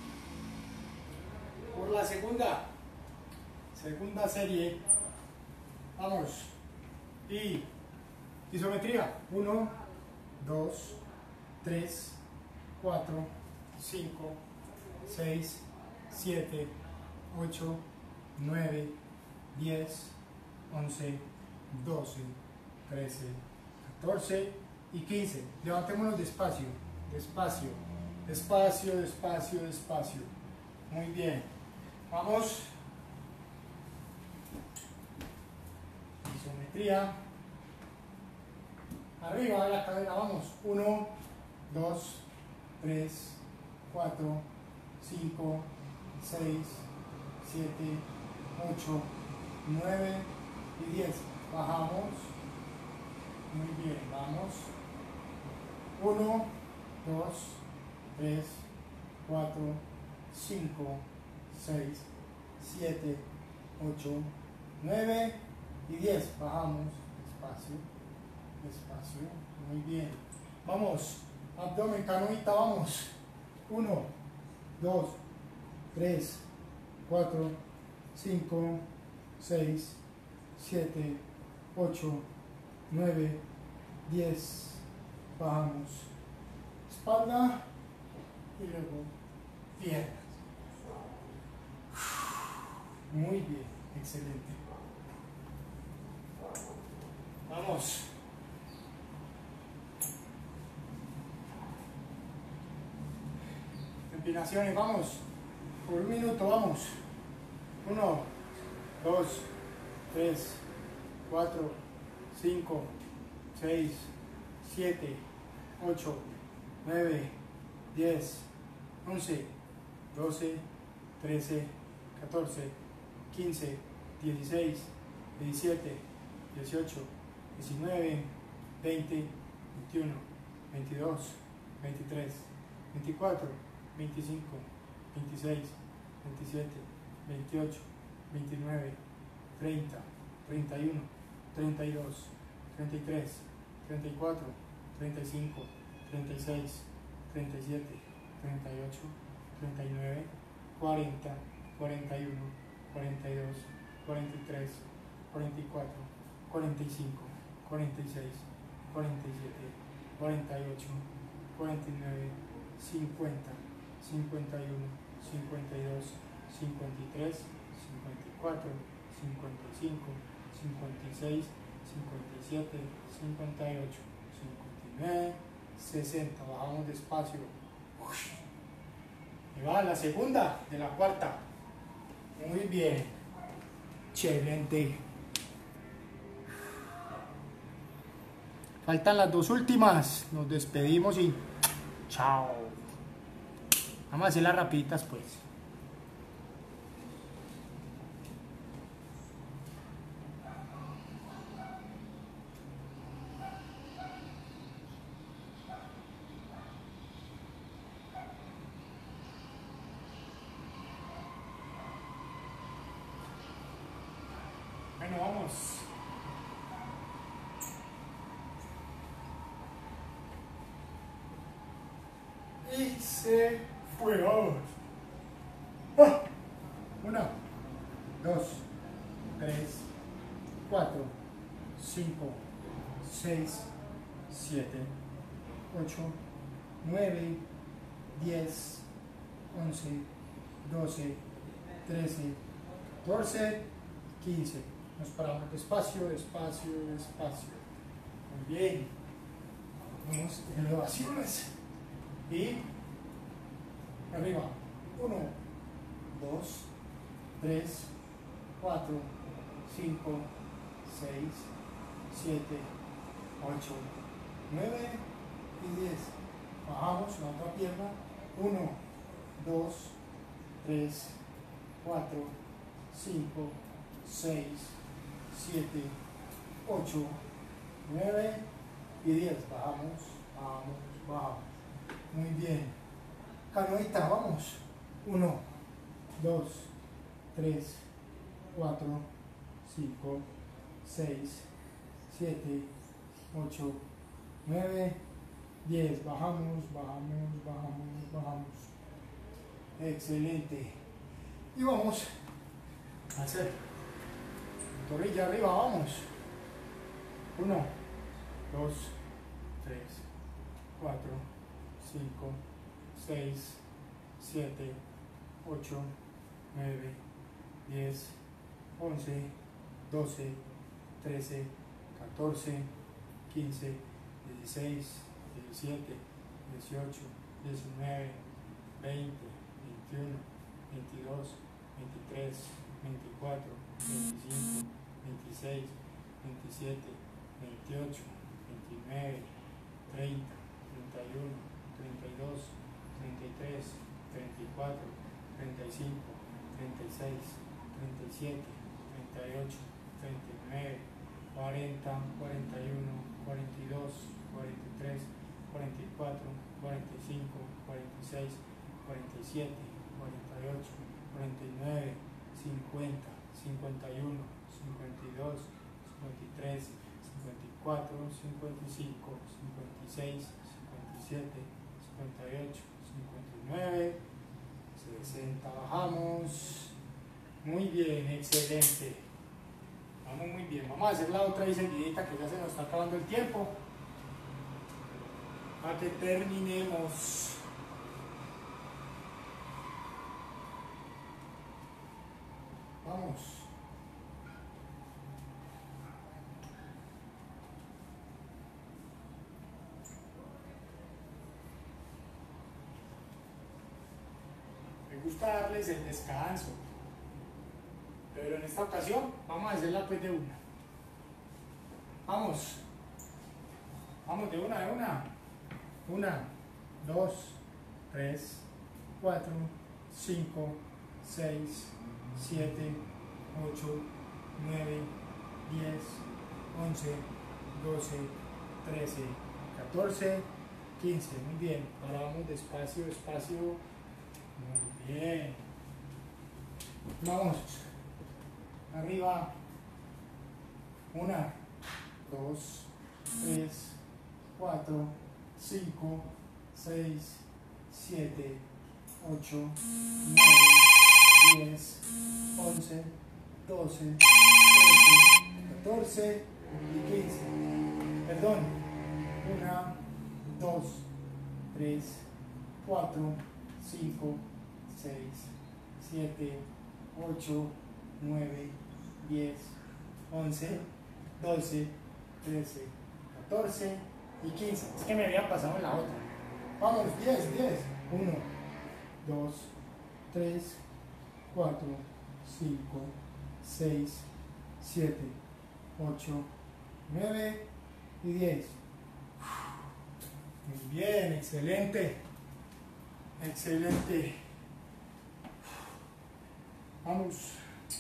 [SPEAKER 1] por la segunda, segunda serie. Vamos. Y isometría. uno, dos, tres, cuatro, cinco, seis, siete, ocho, nueve, diez, once, doce, trece, catorce y quince. Levantémonos despacio, despacio. Despacio, despacio, despacio. Muy bien. Vamos. Isometría. Arriba de la cadera, vamos. uno, dos, tres, cuatro, cinco, seis, siete, ocho, nueve y diez. Bajamos. Muy bien, vamos. uno, dos, tres, cuatro, cinco, seis, siete, ocho, nueve y diez. Bajamos, despacio, despacio, muy bien. Vamos, abdomen, canoita, vamos. uno, dos, tres, cuatro, cinco, seis, siete, ocho, nueve, diez. Bajamos, espalda. Y luego piernas. Muy bien, excelente. Vamos. Empinaciones, vamos. Por un minuto, vamos. Uno, dos, tres, cuatro, cinco, seis, siete, ocho, nueve, diez, once, doce, trece, catorce, quince, dieciséis, diecisiete, dieciocho, diecinueve, veinte, veintiuno, veintidós, veintitrés, veinticuatro, veinticinco, veintiséis, veintisiete, veintiocho, veintinueve, treinta, treinta y uno, treinta y dos, treinta y tres, treinta y cuatro, treinta y cinco, treinta y seis, treinta y siete, treinta y ocho, treinta y nueve, cuarenta, cuarenta y uno, cuarenta y dos, cuarenta y tres, cuarenta y cuatro, cuarenta y cinco, cuarenta y seis, cuarenta y siete, cuarenta y ocho, cuarenta y nueve, cincuenta, cincuenta y uno, cincuenta y dos, cincuenta y tres, cincuenta y cuatro, cincuenta y cinco, cincuenta y seis, cincuenta y siete, cincuenta y ocho, cincuenta y nueve, sesenta. Bajamos despacio. Y va la segunda de la cuarta. Muy bien. Excelente. Faltan las dos últimas. Nos despedimos y chao. Vamos a hacer las rapiditas pues. Bueno, vamos. Y se fue, vamos. ¡Ah! Uno, dos, tres, cuatro, cinco, seis, siete, ocho, nueve, diez, once, doce, trece, catorce, quince. Nos paramos despacio, despacio, despacio. Muy bien. Vamos en elevaciones. Y arriba. uno, dos, tres, cuatro, cinco, seis, siete, ocho, nueve y diez. Bajamos la otra pierna. uno, dos, tres, cuatro, cinco, seis, siete, ocho, nueve y diez. Bajamos, bajamos, bajamos. Muy bien. Canoita, vamos. uno, dos, tres, cuatro, cinco, seis, siete, ocho, nueve, diez. Bajamos, bajamos, bajamos, bajamos. Excelente. Y vamos a hacer torrilla arriba, vamos. uno, dos, tres, cuatro, cinco, seis, siete, ocho, nueve, diez, once, doce, trece, catorce, quince, dieciséis, diecisiete, dieciocho, diecinueve, veinte, veintiuno, veintidós, veintitrés, veinticuatro, veinticinco, veintiséis, veintisiete, veintiocho, veintinueve, treinta, treinta y uno, treinta y dos, treinta y tres, treinta y cuatro, treinta y cinco, treinta y seis, treinta y siete, treinta y ocho, treinta y nueve, cuarenta, cuarenta y uno, cuarenta y dos, cuarenta y tres, cuarenta y cuatro, cuarenta y cinco, cuarenta y seis, cuarenta y siete, cuarenta y ocho, cuarenta y nueve, cincuenta, cincuenta y uno, cincuenta y dos, cincuenta y tres, cincuenta y cuatro, cincuenta y cinco, cincuenta y seis, cincuenta y siete, cincuenta y ocho, cincuenta y nueve, sesenta. Bajamos. Muy bien, excelente. Vamos muy bien. Vamos a hacer la otra y seguidita que ya se nos está acabando el tiempo. Para que terminemos. Vamos. Me gusta darles el descanso, pero en esta ocasión vamos a hacerla pues de una. Vamos. Vamos de una, de una. Una, dos, tres, cuatro, cinco, seis, siete, ocho, nueve, diez, once, doce, trece, catorce, quince. Muy bien. Ahora vamos despacio, despacio. Muy bien. Vamos. Arriba. Una, dos, tres, cuatro, cinco, seis, siete, ocho, nueve, diez, once, doce, trece, catorce y quince. Perdón. Una, dos, tres, cuatro, cinco, seis, siete, ocho, nueve, diez, once, doce, trece, catorce y quince. Es que me había pasado en la otra. Vamos, diez, diez. uno, dos, tres, cuatro, cinco, seis, siete, ocho, nueve y diez. Muy bien, excelente. Excelente. Vamos.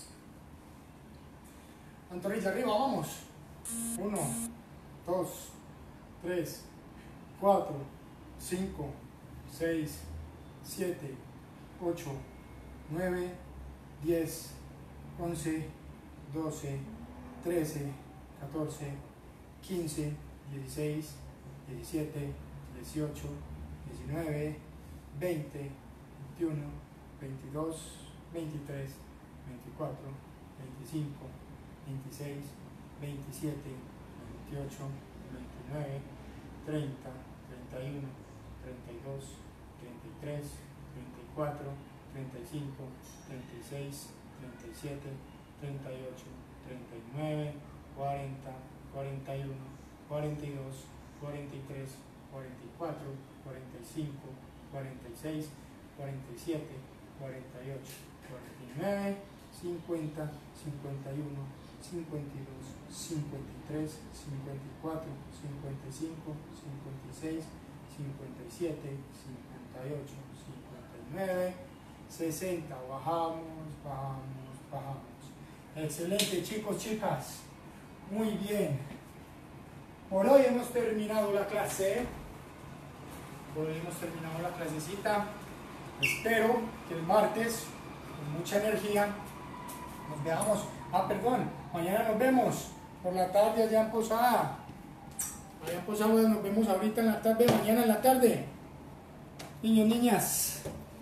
[SPEAKER 1] Pantorrilla arriba, vamos. uno, dos, tres, cuatro, cinco, seis, siete, ocho, nueve, diez, once, doce, trece, catorce, quince, dieciséis, diecisiete, dieciocho, diecinueve, veinte, veintiuno, veintidós, veintitrés, veinticuatro, veinticinco, veintiséis, veintisiete, veintiocho, veintinueve, treinta, treinta y uno, treinta y dos, treinta y tres, treinta y cuatro, treinta y cinco, treinta y seis, treinta y siete, treinta y ocho, treinta y nueve, cuarenta, cuarenta y uno, cuarenta y dos, cuarenta y tres, cuarenta y cuatro, cuarenta y cinco, cuarenta y seis, cuarenta y siete, cuarenta y ocho, cuarenta y nueve, cincuenta, cincuenta y uno, cincuenta y dos, cincuenta y tres, cincuenta y cuatro, cincuenta y cinco, cincuenta y seis, cincuenta y siete, cincuenta y ocho, cincuenta y nueve, sesenta. Bajamos, bajamos, bajamos. Excelente, chicos, chicas. Muy bien. Por hoy hemos terminado la clase. Por hoy hemos terminado la clasecita. Espero que el martes, con mucha energía, nos veamos. Ah, perdón, mañana nos vemos por la tarde allá en Posada. Allá en Posada nos vemos ahorita en la tarde, mañana en la tarde. Niños, niñas.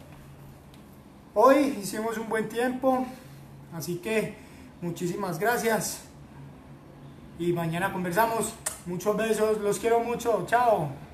[SPEAKER 1] Hoy hicimos un buen tiempo, así que muchísimas gracias. Y mañana conversamos. Muchos besos, los quiero mucho. Chao.